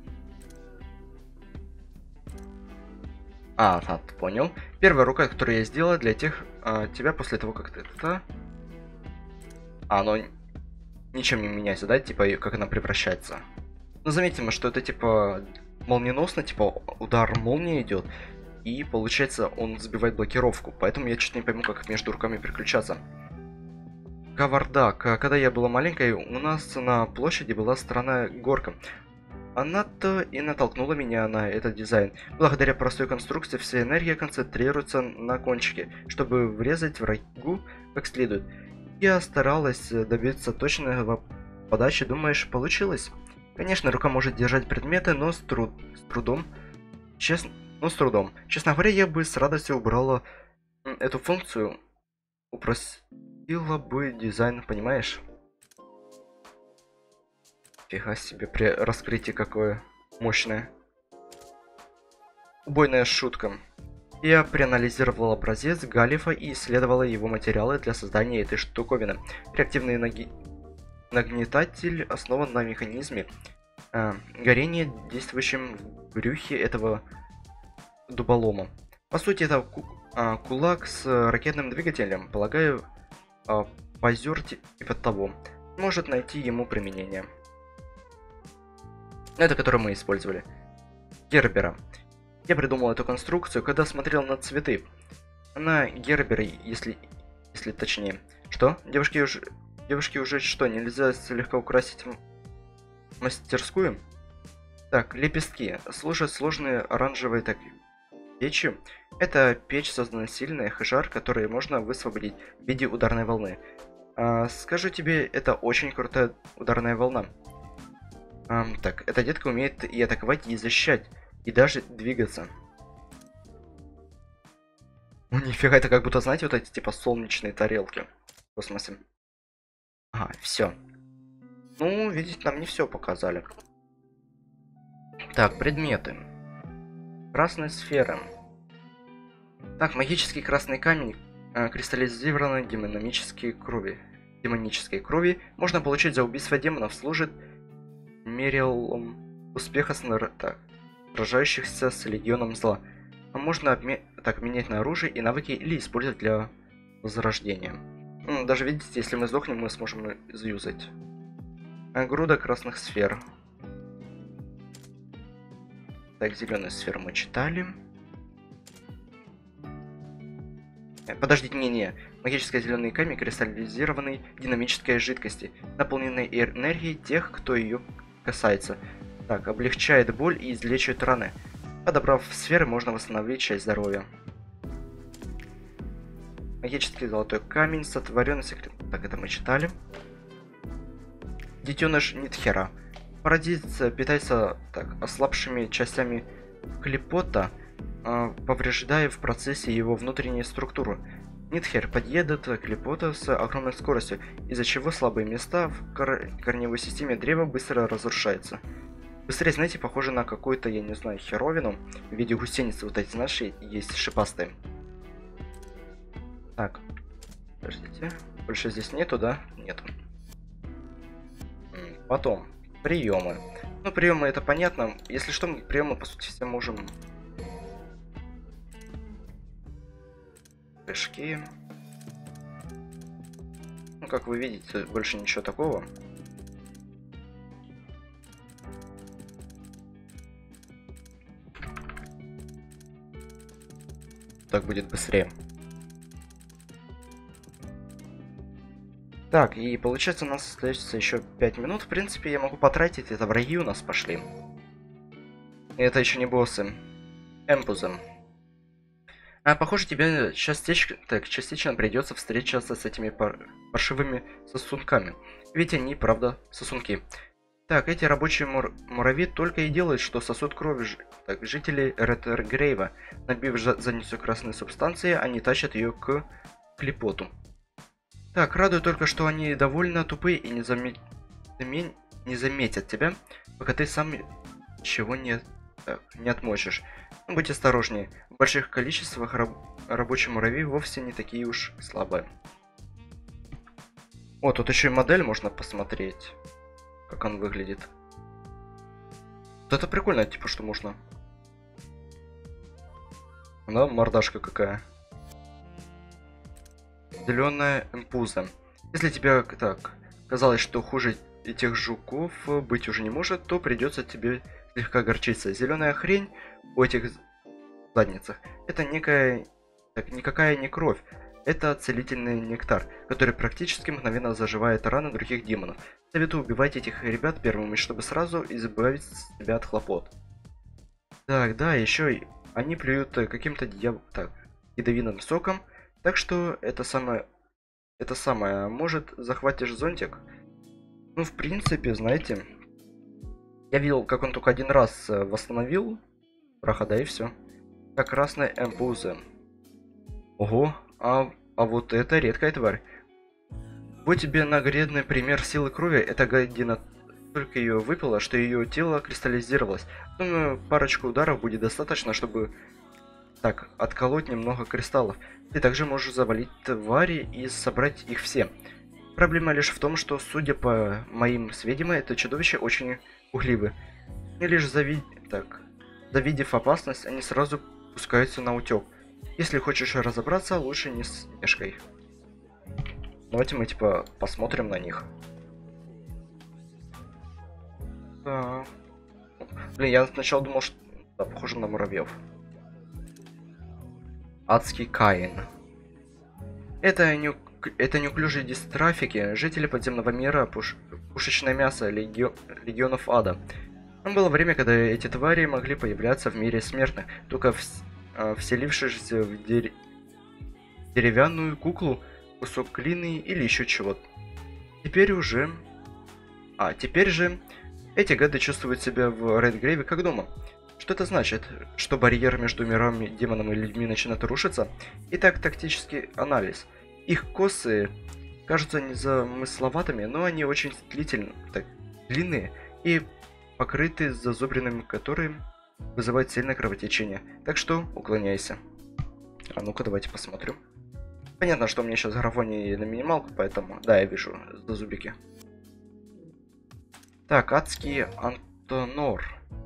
Понял. Первая рука, которую я сделала для тебя после того, как ты это... Оно ничем не меняется, да? Типа, как она превращается. Но заметим, что это типа молниеносно, типа удар молнии идет. И получается, он забивает блокировку. Поэтому я чуть не пойму, как между руками переключаться. Кавардак. Когда я была маленькой, у нас на площади была странная горка. Она-то и натолкнула меня на этот дизайн. Благодаря простой конструкции вся энергия концентрируется на кончике, чтобы врезать врагу как следует. Я старалась добиться точного подачи, думаешь, получилось? Конечно, рука может держать предметы, но с трудом. Честно говоря, я бы с радостью убрала эту функцию. Упростила бы дизайн, понимаешь? Фига себе, при раскрытии какое мощное. Убойная шутка. Я проанализировал образец Галифа и исследовала его материалы для создания этой штуковины. Реактивный нагнетатель основан на механизме горения, действующем в брюхе этого дуболома. По сути, это кулак с ракетным двигателем. Полагаю, позер типа того может найти ему применение. Это который мы использовали. Гербера. Я придумал эту конструкцию, когда смотрел на цветы. Она Гербера, если точнее. Что? Девушки уже что, нельзя слегка украсить мастерскую? Так, лепестки. Служат сложные оранжевые печи. Эта печь создана сильная, жар, который можно высвободить в виде ударной волны. Скажу тебе, это очень крутая ударная волна. Так, эта детка умеет и атаковать, и защищать, и даже двигаться. Ну, нифига, это как будто, знаете, вот эти типа солнечные тарелки в космосе. Ага, все. Ну, видите, нам не все показали. Так, предметы. Красная сфера. Так, магический красный камень, кристаллизированной демонической крови. Можно получить за убийство демонов, служит мерилом успеха сражающихся с легионом зла. А можно обменять на оружие и навыки или использовать для возрождения. Даже видите, если мы сдохнем, мы сможем заюзать. Груда красных сфер. Так, зеленую сферу мы читали. Подождите, не. Магический зеленый камень кристаллизированной динамической жидкости, наполненной энергией тех, кто ее касается. Так, облегчает боль и излечивает раны. Подобрав сферы, можно восстановить часть здоровья. Магический золотой камень, сотворенный секрет. Так, это мы читали. Детеныш Нитхера. Паразит питается ослабшими частями клепота, повреждая в процессе его внутреннюю структуру. Нитхер подъедет клепота с огромной скоростью, из-за чего слабые места в корневой системе древа быстро разрушаются. Быстрее, знаете, похоже на какую-то, я не знаю, херовину в виде гусеницы. Вот эти наши есть шипастые. Так, подождите. Больше здесь нету, да? Нету. Потом, приемы. Ну, приемы это понятно. Если что, мы приемы, по сути, все можем... Прыжки. Ну, как вы видите, больше ничего такого. Так будет быстрее. Так, и получается у нас остается еще 5 минут. В принципе, я могу потратить. Это враги у нас пошли. И это еще не боссы. Эмпузом. Похоже, тебе частично придется встречаться с этими паршивыми сосунками. Ведь они, правда, сосунки. Так, эти рабочие муравьи только и делают, что сосут кровь жителей Редгрейва. Набив задницу красной субстанции, они тащат ее к клепоту. Так, радует только, что они довольно тупые и не заметят тебя, пока ты сам чего не отмочишь. Но будь осторожнее. В больших количествах рабочие муравьи вовсе не такие уж слабые. О, тут еще и модель можно посмотреть, как он выглядит. Вот это прикольно, типа, что можно. Да, мордашка какая. Зеленая эмпуза. Если тебе так казалось, что хуже этих жуков быть уже не может, то придется тебе слегка огорчиться. Зеленая хрень у этих задницах это никакая не кровь. Это целительный нектар, который практически мгновенно заживает раны других демонов. Советую убивать этих ребят первыми, чтобы сразу избавить себя от хлопот. Так, да, еще они плюют каким-то ядовитым соком, так что это самое, может, захватишь зонтик? Ну, в принципе, знаете, я видел, как он только один раз восстановил прохода и все. Так, красная эмпуза. Ого, а вот это редкая тварь. Вот тебе наглядный пример силы крови. Эта гадина только ее выпила, что ее тело кристаллизировалось. Думаю, парочку ударов будет достаточно, чтобы так отколоть немного кристаллов. Ты также можешь завалить твари и собрать их все. Проблема лишь в том, что, судя по моим сведениям, это чудовище очень пугливы. И лишь завидев опасность, они сразу пускаются на утек. Если хочешь разобраться, лучше не с мешкой. Давайте мы типа посмотрим на них. Да. Блин, я сначала думал, что да, похоже на муравьев. Адский Каин. Это неуклюжие дистрафики, жители подземного мира, пушечное мясо легионов ада. Было время, когда эти твари могли появляться в мире смертных, только вселившись в деревянную куклу, кусок глины или еще чего-то. Теперь же эти гады чувствуют себя в Редгрейве как дома. Что это значит? Что барьер между мирами, демонами и людьми начинает рушиться? Итак, тактический анализ. Их косы кажутся незамысловатыми, но они очень длинные и покрыты зазубринами, которые вызывают сильное кровотечение. Так что уклоняйся. А ну-ка, давайте посмотрим. Понятно, что у меня сейчас графоний на минималку, поэтому... Да, я вижу зазубики. Так, адский Антонор.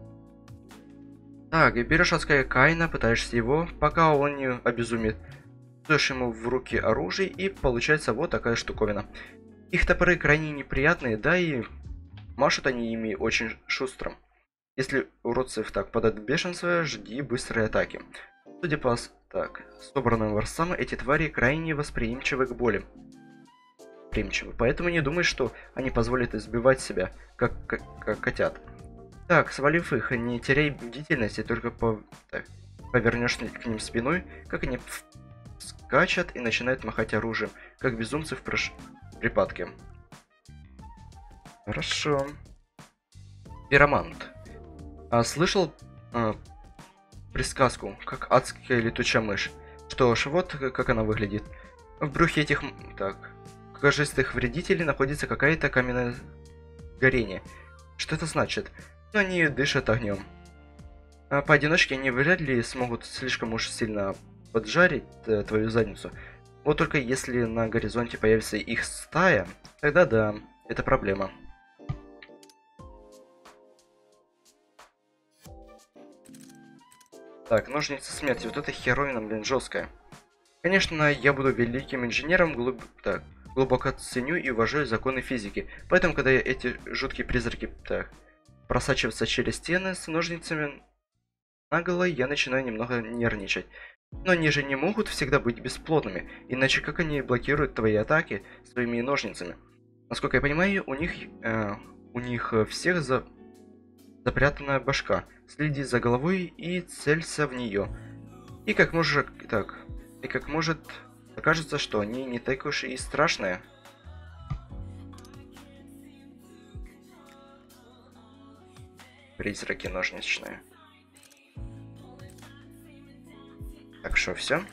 Так, и берешь адского Каина, пытаешься его, пока он не обезумит. Даешь ему в руки оружие, и получается вот такая штуковина. Их топоры крайне неприятные, да и машут они ими очень шустро. Если уродцев так подать в бешенство, жди быстрой атаки. Судя по собранным ворсам, эти твари крайне восприимчивы к боли. Поэтому не думай, что они позволят избивать себя, как котят. Так, свалив их, не теряй бдительности, только повернешь к ним спиной, как они скачут и начинают махать оружием, как безумцы в припадке. Хорошо. Пиромант. Слышал присказку, как адская летучая мышь? Что ж, вот как она выглядит. В брюхе этих кожистых вредителей находится какая-то каменное горение. Что это значит? Но они дышат огнем. Поодиночке они вряд ли смогут слишком уж сильно поджарить твою задницу. Вот только если на горизонте появится их стая, тогда да, это проблема. Так, ножницы смерти. Вот это херовина, блин, жесткая. Конечно, я буду великим инженером, глубоко ценю и уважаю законы физики. Поэтому, когда эти жуткие призраки просачиваются через стены с ножницами наголо, я начинаю немного нервничать. Но они же не могут всегда быть бесплодными, иначе как они блокируют твои атаки своими ножницами? Насколько я понимаю, у них всех запрятанная башка. Следи за головой и целься в нее. И как может... Так. И как может... Окажется, что они не так уж и страшные. Призраки ножничные. Так что все.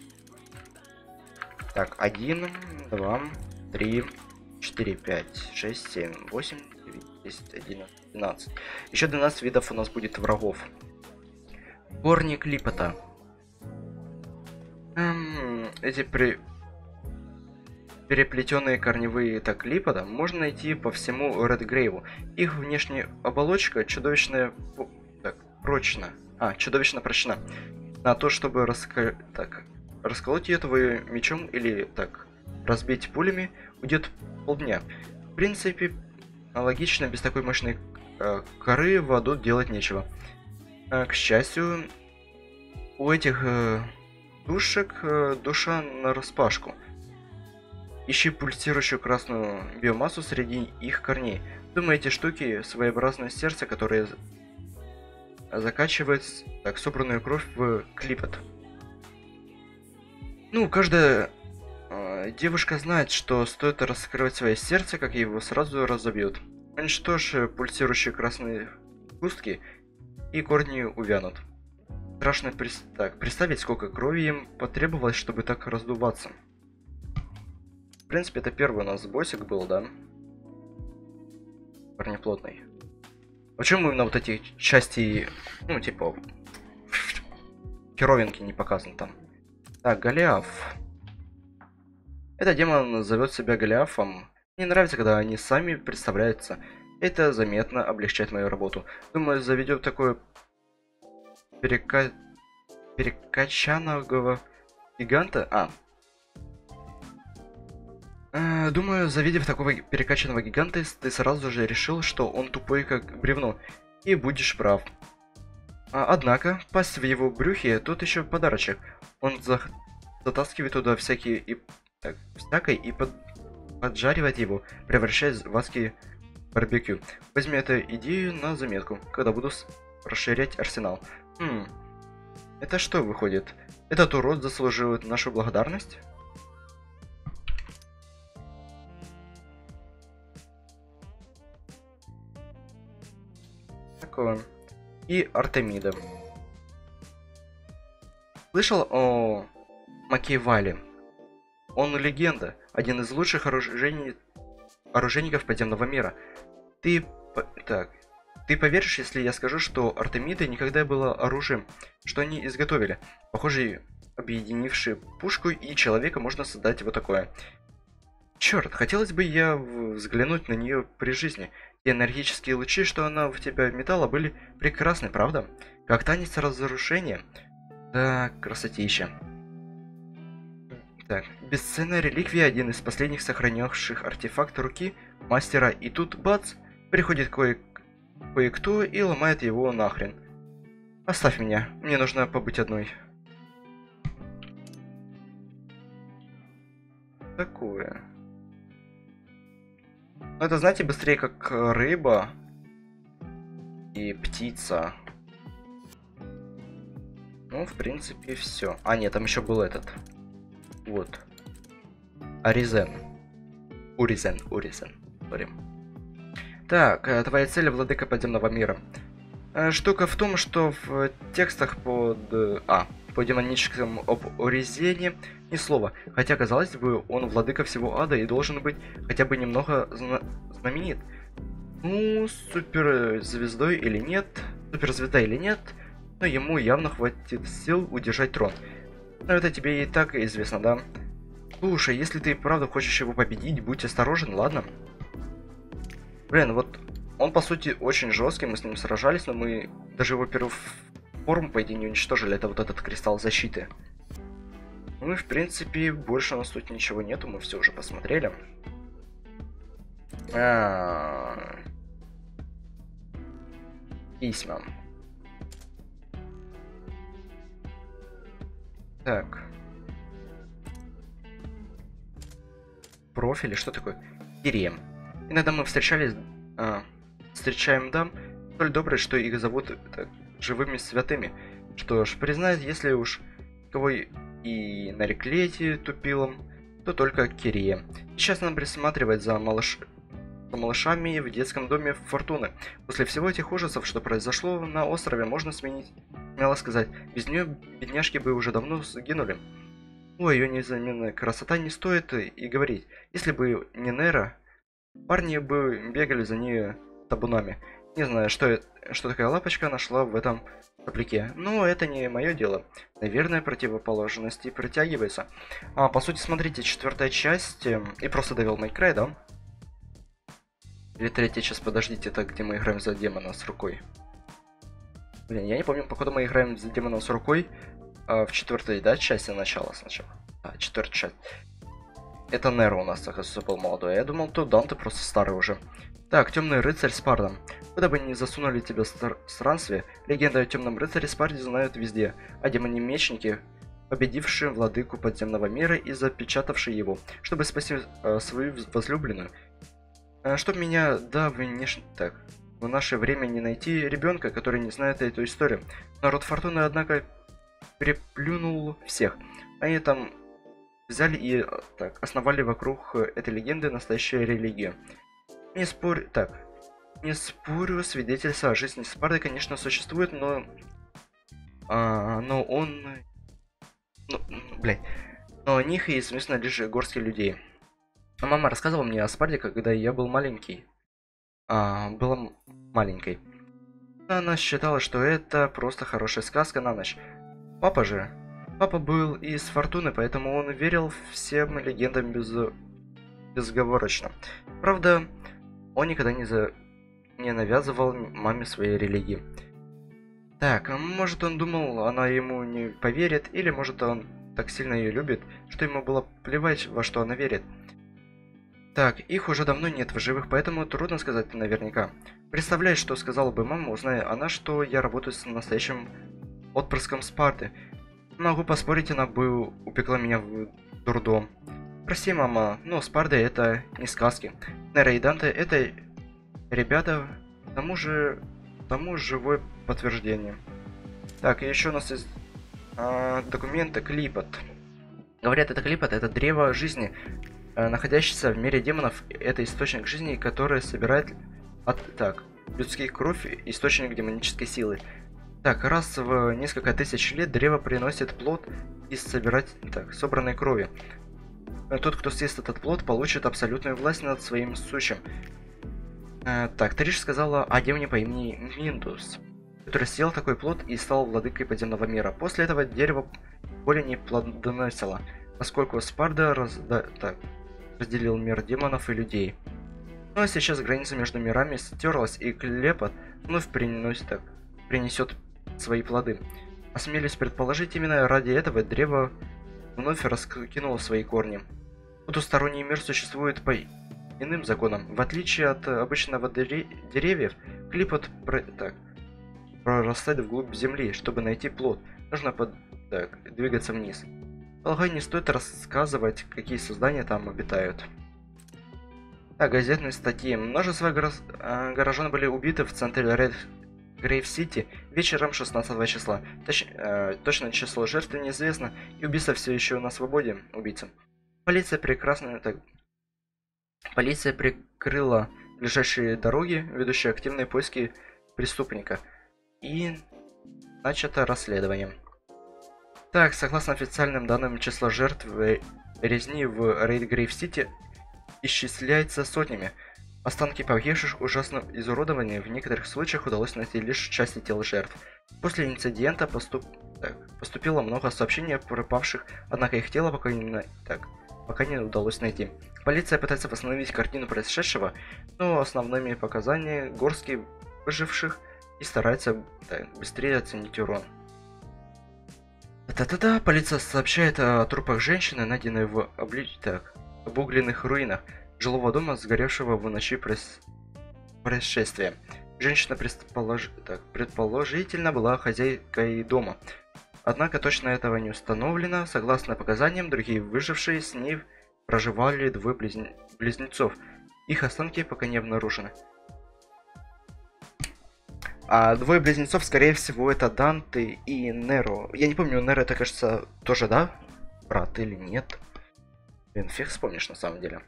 Так, 1, 2, 3, 4, 5, 6, 7, 8, 9, 10, 11, 12. Еще 12 видов у нас будет врагов. Корни клипота. Эти переплетенные корневые так клипота можно найти по всему Редгрейву. Их внешняя оболочка чудовищно чудовищно прочна. На то, чтобы расколоть ее твоим мечом или так разбить пулями, уйдет полдня. В принципе, логично, без такой мощной коры в аду делать нечего. К счастью, у этих душек душа нараспашку. Ищи пульсирующую красную биомассу среди их корней. Думаю, эти штуки своеобразное сердце, которое закачивает так собранную кровь в клипот. Ну, каждая девушка знает, что стоит раскрывать свое сердце, как его сразу разобьют. Уничтожь пульсирующие красные густки, и корни увянут. Страшно представить, сколько крови им потребовалось, чтобы так раздуваться. В принципе, это первый у нас боссик был, да? Парнеплотный. Почему именно вот эти части, ну, типа, херовинки не показаны там? Так, Голиаф. Этот демон зовет себя Голиафом. Мне нравится, когда они сами представляются. Это заметно облегчает мою работу. Думаю, заведем такое перекачанного гиганта. Думаю, завидев такого перекачанного гиганта, ты сразу же решил, что он тупой как бревно. И будешь прав. Однако, пасть в его брюхе тут еще подарочек. Он затаскивает туда всякое и поджаривает его, превращая в адский барбекю. Возьми эту идею на заметку, когда буду расширять арсенал. Это что выходит? Этот урод заслуживает нашу благодарность? Такое. И Артемида. Слышал о Макиевале? Он легенда, один из лучших оружейников подземного мира. Ты поверишь, если я скажу, что Артемида никогда было оружием, что они изготовили? Похоже, объединившие пушку и человека, можно создать вот такое. Черт, хотелось бы я взглянуть на нее при жизни. Те энергетические лучи, что она в тебя метала, были прекрасны, правда? Как танец разрушения. Да, красотища. Так, бесценная реликвия, один из последних сохранивших артефакт руки мастера, и тут бац, приходит кое-кто и ломает его нахрен. Оставь меня, мне нужно побыть одной. Такое. Ну это, знаете, быстрее как рыба и птица. Ну, в принципе, все. Нет, там еще был этот. Вот. Аризен. Уризен. Sorry. Так, твоя цель — владыка подземного мира. Штука в том, что в текстах по демоническому об Оризене ни слова. Хотя, казалось бы, он владыка всего ада и должен быть хотя бы немного знаменит. Ну, суперзвездой или нет, суперзвезда или нет, но ему явно хватит сил удержать трон. Но это тебе и так известно, да? Слушай, если ты правда хочешь его победить, будь осторожен, ладно? Блин, вот он по сути очень жесткий, мы с ним сражались, но мы даже его первую форму, по идее, не уничтожили. Это вот этот кристалл защиты. Ну и в принципе, больше у нас тут ничего нету, мы все уже посмотрели. Письма. Так. Профили, что такое? Кирем. Иногда мы встречаем дам, столь добрые, что их зовут живыми святыми. Что ж, признать, если уж кого и нарекли эти тупилом, то только Кирия. Сейчас она присматривает за малышами в детском доме Фортуны. После всего этих ужасов, что произошло на острове, можно смело сказать, без нее бедняжки бы уже давно сгинули. О, ее незаменная красота не стоит и говорить. Если бы не Нера, парни бы бегали за ней табунами. Не знаю, что такая лапочка нашла в этом сопляке. Но это не мое дело. Наверное, противоположности притягиваются. По сути, смотрите, 4-я часть. И просто довел May Cry, да? Или 3-я часть, подождите, это где мы играем за демона с рукой. Блин, я не помню, походу мы играем за демона с рукой. В 4-й, да, части начала сначала. 4-я часть. Это Нера у нас, оказывается, был молодой. Я думал, то Данте просто старый уже. Так, темный рыцарь Спарда. Куда бы ни засунули тебя в странстве, легенда о темном рыцаре Спарде знают везде. А демоне-мечники, победившие владыку подземного мира и запечатавшие его, чтобы спасти свою возлюбленную. Чтоб меня, так, в наше время не найти ребенка, который не знает эту историю. Народ Фортуны, однако, переплюнул всех. Они там взяли и основали вокруг этой легенды настоящую религию. Не спорю, свидетельства о жизни Спарды, конечно, существует, но о них и известно лишь горстке людей. Мама рассказывала мне о Спарде, когда я был маленький. Была маленькой. Она считала, что это просто хорошая сказка на ночь. Папа был из Фортуны, поэтому он верил всем легендам безоговорочно. Правда, он никогда не навязывал маме своей религии. Так, может он думал, она ему не поверит, или может он так сильно ее любит, что ему было плевать, во что она верит. Так, их уже давно нет в живых, поэтому трудно сказать наверняка. Представляешь, что сказала бы мама, узная она, что я работаю с настоящим отпрыском Спарты. Могу поспорить, она бы упекла меня в дурдом. Прости, мама, но Спарда это не сказки. Нера и Данте это ребята, к тому живое подтверждение. Так, и еще у нас есть документы Клипот. Говорят, это Клипот, это древо жизни, находящееся в мире демонов. Это источник жизни, который собирает людские кровь, источник демонической силы. Так, раз в несколько тысяч лет древо приносит плод из собранной крови. Тот, кто съест этот плод, получит абсолютную власть над своим сущим. Так, Триш сказала о демоне по имени Миндус, который съел такой плод и стал владыкой подземного мира. После этого дерево более не плодоносило, поскольку Спарда разделил мир демонов и людей. Ну а сейчас граница между мирами стерлась, и Клепот вновь принесет свои плоды. Осмелюсь предположить, именно ради этого древо вновь раскинуло свои корни. Потусторонний мир существует по иным законам. В отличие от обычного деревьев, Клипот прорастает вглубь земли. Чтобы найти плод, нужно двигаться вниз. Полагаю, не стоит рассказывать, какие создания там обитают. Так, газетные статьи. Множество горожан были убиты в центре Red Grave City вечером 16 числа. Точное число жертв неизвестно, и убийца все еще на свободе. Убийца. Полиция прикрыла ближайшие дороги, ведущие активные поиски преступника. И начато расследование. Так, согласно официальным данным, число жертв резни в Red Grave City исчисляется сотнями. Останки погибших ужасно изуродованы, в некоторых случаях удалось найти лишь части тел жертв. После инцидента поступило много сообщений о пропавших, однако их тело пока не удалось найти. Полиция пытается восстановить картину происшедшего, но основными показаниями горстки выживших и старается быстрее оценить урон. Полиция сообщает о трупах женщины, найденной в обугленных руинах жилого дома, сгоревшего в ночи происшествия. Женщина предположительно была хозяйкой дома. Однако точно этого не установлено. Согласно показаниям, другие выжившие с ней проживали двое близнецов. Их останки пока не обнаружены. А двое близнецов, скорее всего, это Данте и Неро. Я не помню, Неро это, кажется, тоже, да? Брат или нет? Блин, фиг вспомнишь на самом деле.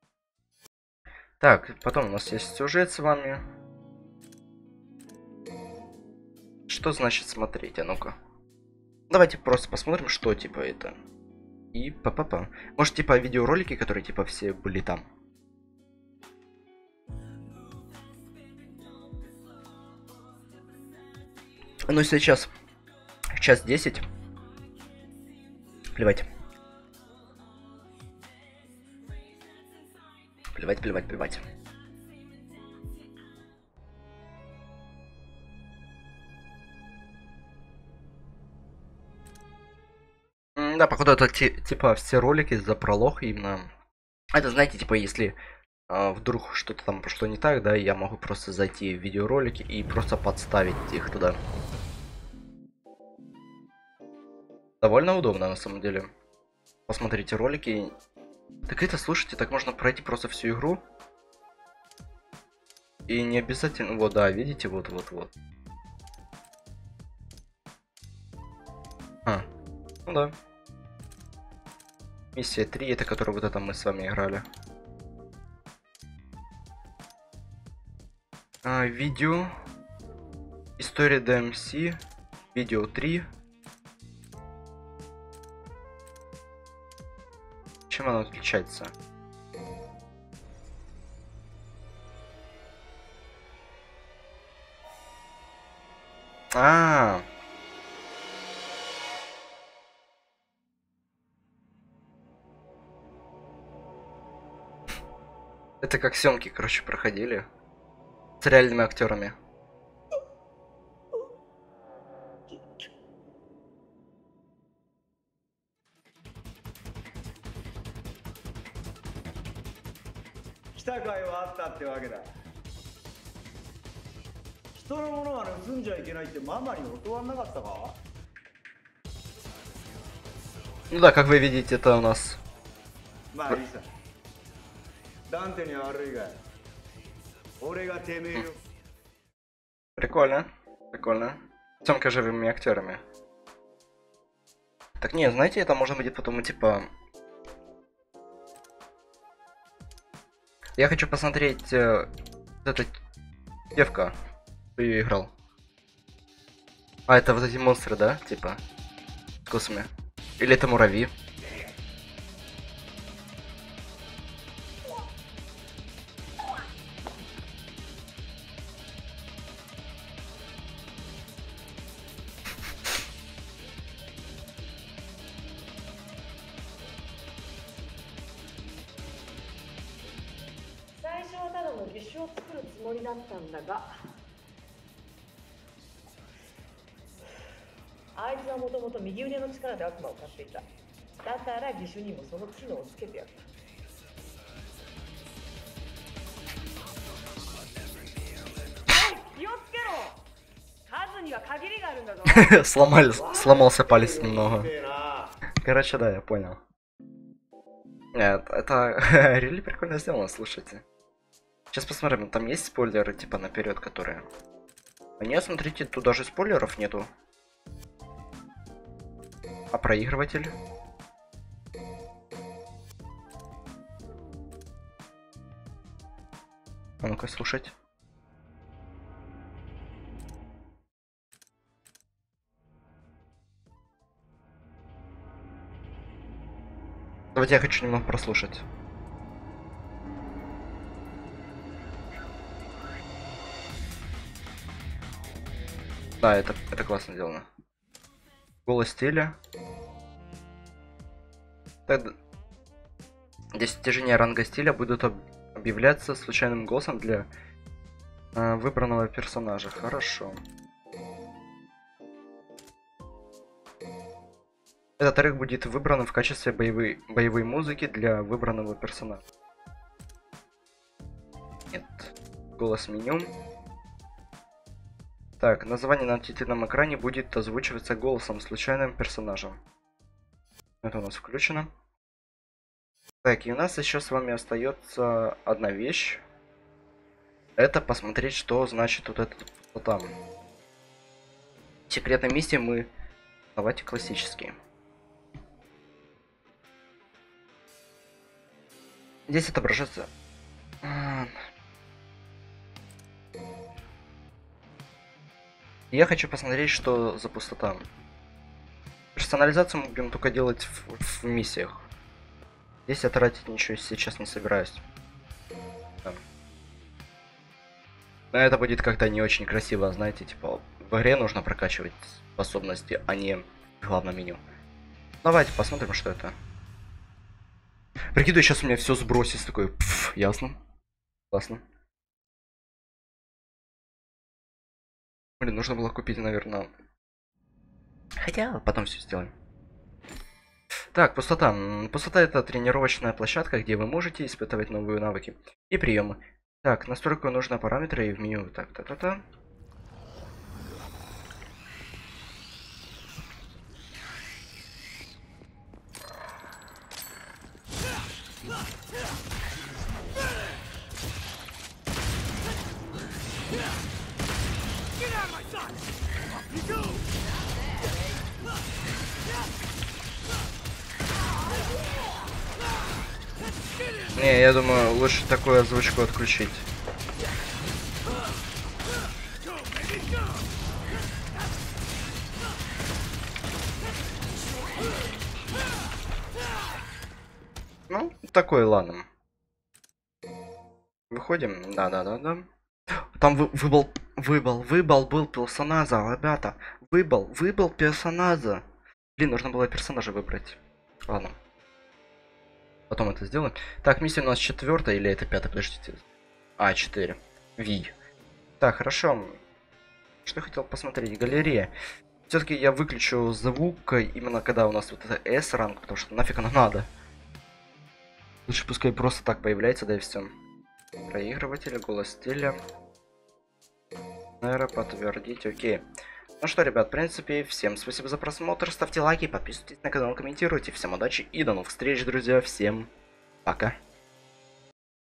Так, потом у нас есть сюжет с вами. Что значит смотреть? А ну-ка. Давайте просто посмотрим, что типа это. И па-па-па. Может, типа видеоролики, которые типа все были там. Ну, сейчас час 10. Плевать. Плевать, плевать, плевать. Да, походу это типа все ролики за пролог именно. Это, знаете, типа если вдруг что-то там пошло не так, да, я могу просто зайти в видеоролики и просто подставить их туда. Довольно удобно на самом деле. Посмотрите ролики. Так это, слушайте, так можно пройти просто всю игру. И не обязательно... Вот, да, видите, вот. А, ну да. Миссия 3, это которую вот это мы с вами играли. Видео. История DMC. Видео 3. Чем оно отличается? А, это как съемки, короче, проходили с реальными актерами. Ну да, как вы видите, это у нас... Прикольно, прикольно. Съемка живыми актерами. Так не, знаете, это можно будет потом, типа... Я хочу посмотреть эта девка, кто ее играл. А, это вот эти монстры, да? Типа, с косами. Или это муравьи? Сломался палец немного. Короче, да, я понял. Нет, это реально прикольно сделано, слушайте. Сейчас посмотрим, там есть спойлеры, типа, наперед, которые... А нет, смотрите, тут даже спойлеров нету. А проигрыватель? А ну-ка, слушать. Давайте я хочу немного прослушать. Да, это классно сделано. Голос стиля. Достижения ранга стиля будут объявляться случайным голосом для выбранного персонажа. Хорошо. Этот трек будет выбран в качестве боевой музыки для выбранного персонажа. Нет. Голос меню. Так, название на титульном экране будет озвучиваться голосом случайным персонажем. Это у нас включено. Так, и у нас еще с вами остается одна вещь. это посмотреть, что значит вот этот вот там. В секретной миссии мы... Давайте классические. Здесь отображается... Я хочу посмотреть, что за пустота. Персонализацию мы будем только делать в миссиях. Здесь я тратить ничего сейчас не собираюсь. Да. Но это будет как-то не очень красиво, знаете, типа в игре нужно прокачивать способности, а не в главном меню. Давайте посмотрим, что это. Прикидываю, сейчас у меня все сбросится, такой, ясно. Классно. Блин, нужно было купить, наверное. Хотя, потом все сделаем. Так, пустота. Пустота — это тренировочная площадка, где вы можете испытывать новые навыки и приемы. Так, настройку нужно параметры и в меню. Так, та-та-та. Не, я думаю, лучше такую озвучку отключить. Ну, такой, ладно. Выходим? Да. Там выбал был персонажа, ребята. Выбыл персонажа. Блин, нужно было персонажа выбрать. Ладно. Потом это сделаем. Так, миссия у нас 4 или это 5, подождите. А, 4. Ви. Так, хорошо. Что хотел посмотреть? Галерея. Все-таки я выключу звук именно когда у нас вот это S-ранг, потому что нафиг оно надо. Лучше пускай просто так появляется, да и все. Проигрыватель, голос стиля. Наверное, подтвердить, окей. Ну что, ребят, в принципе, всем спасибо за просмотр, ставьте лайки, подписывайтесь на канал, комментируйте. Всем удачи и до новых встреч, друзья, всем пока.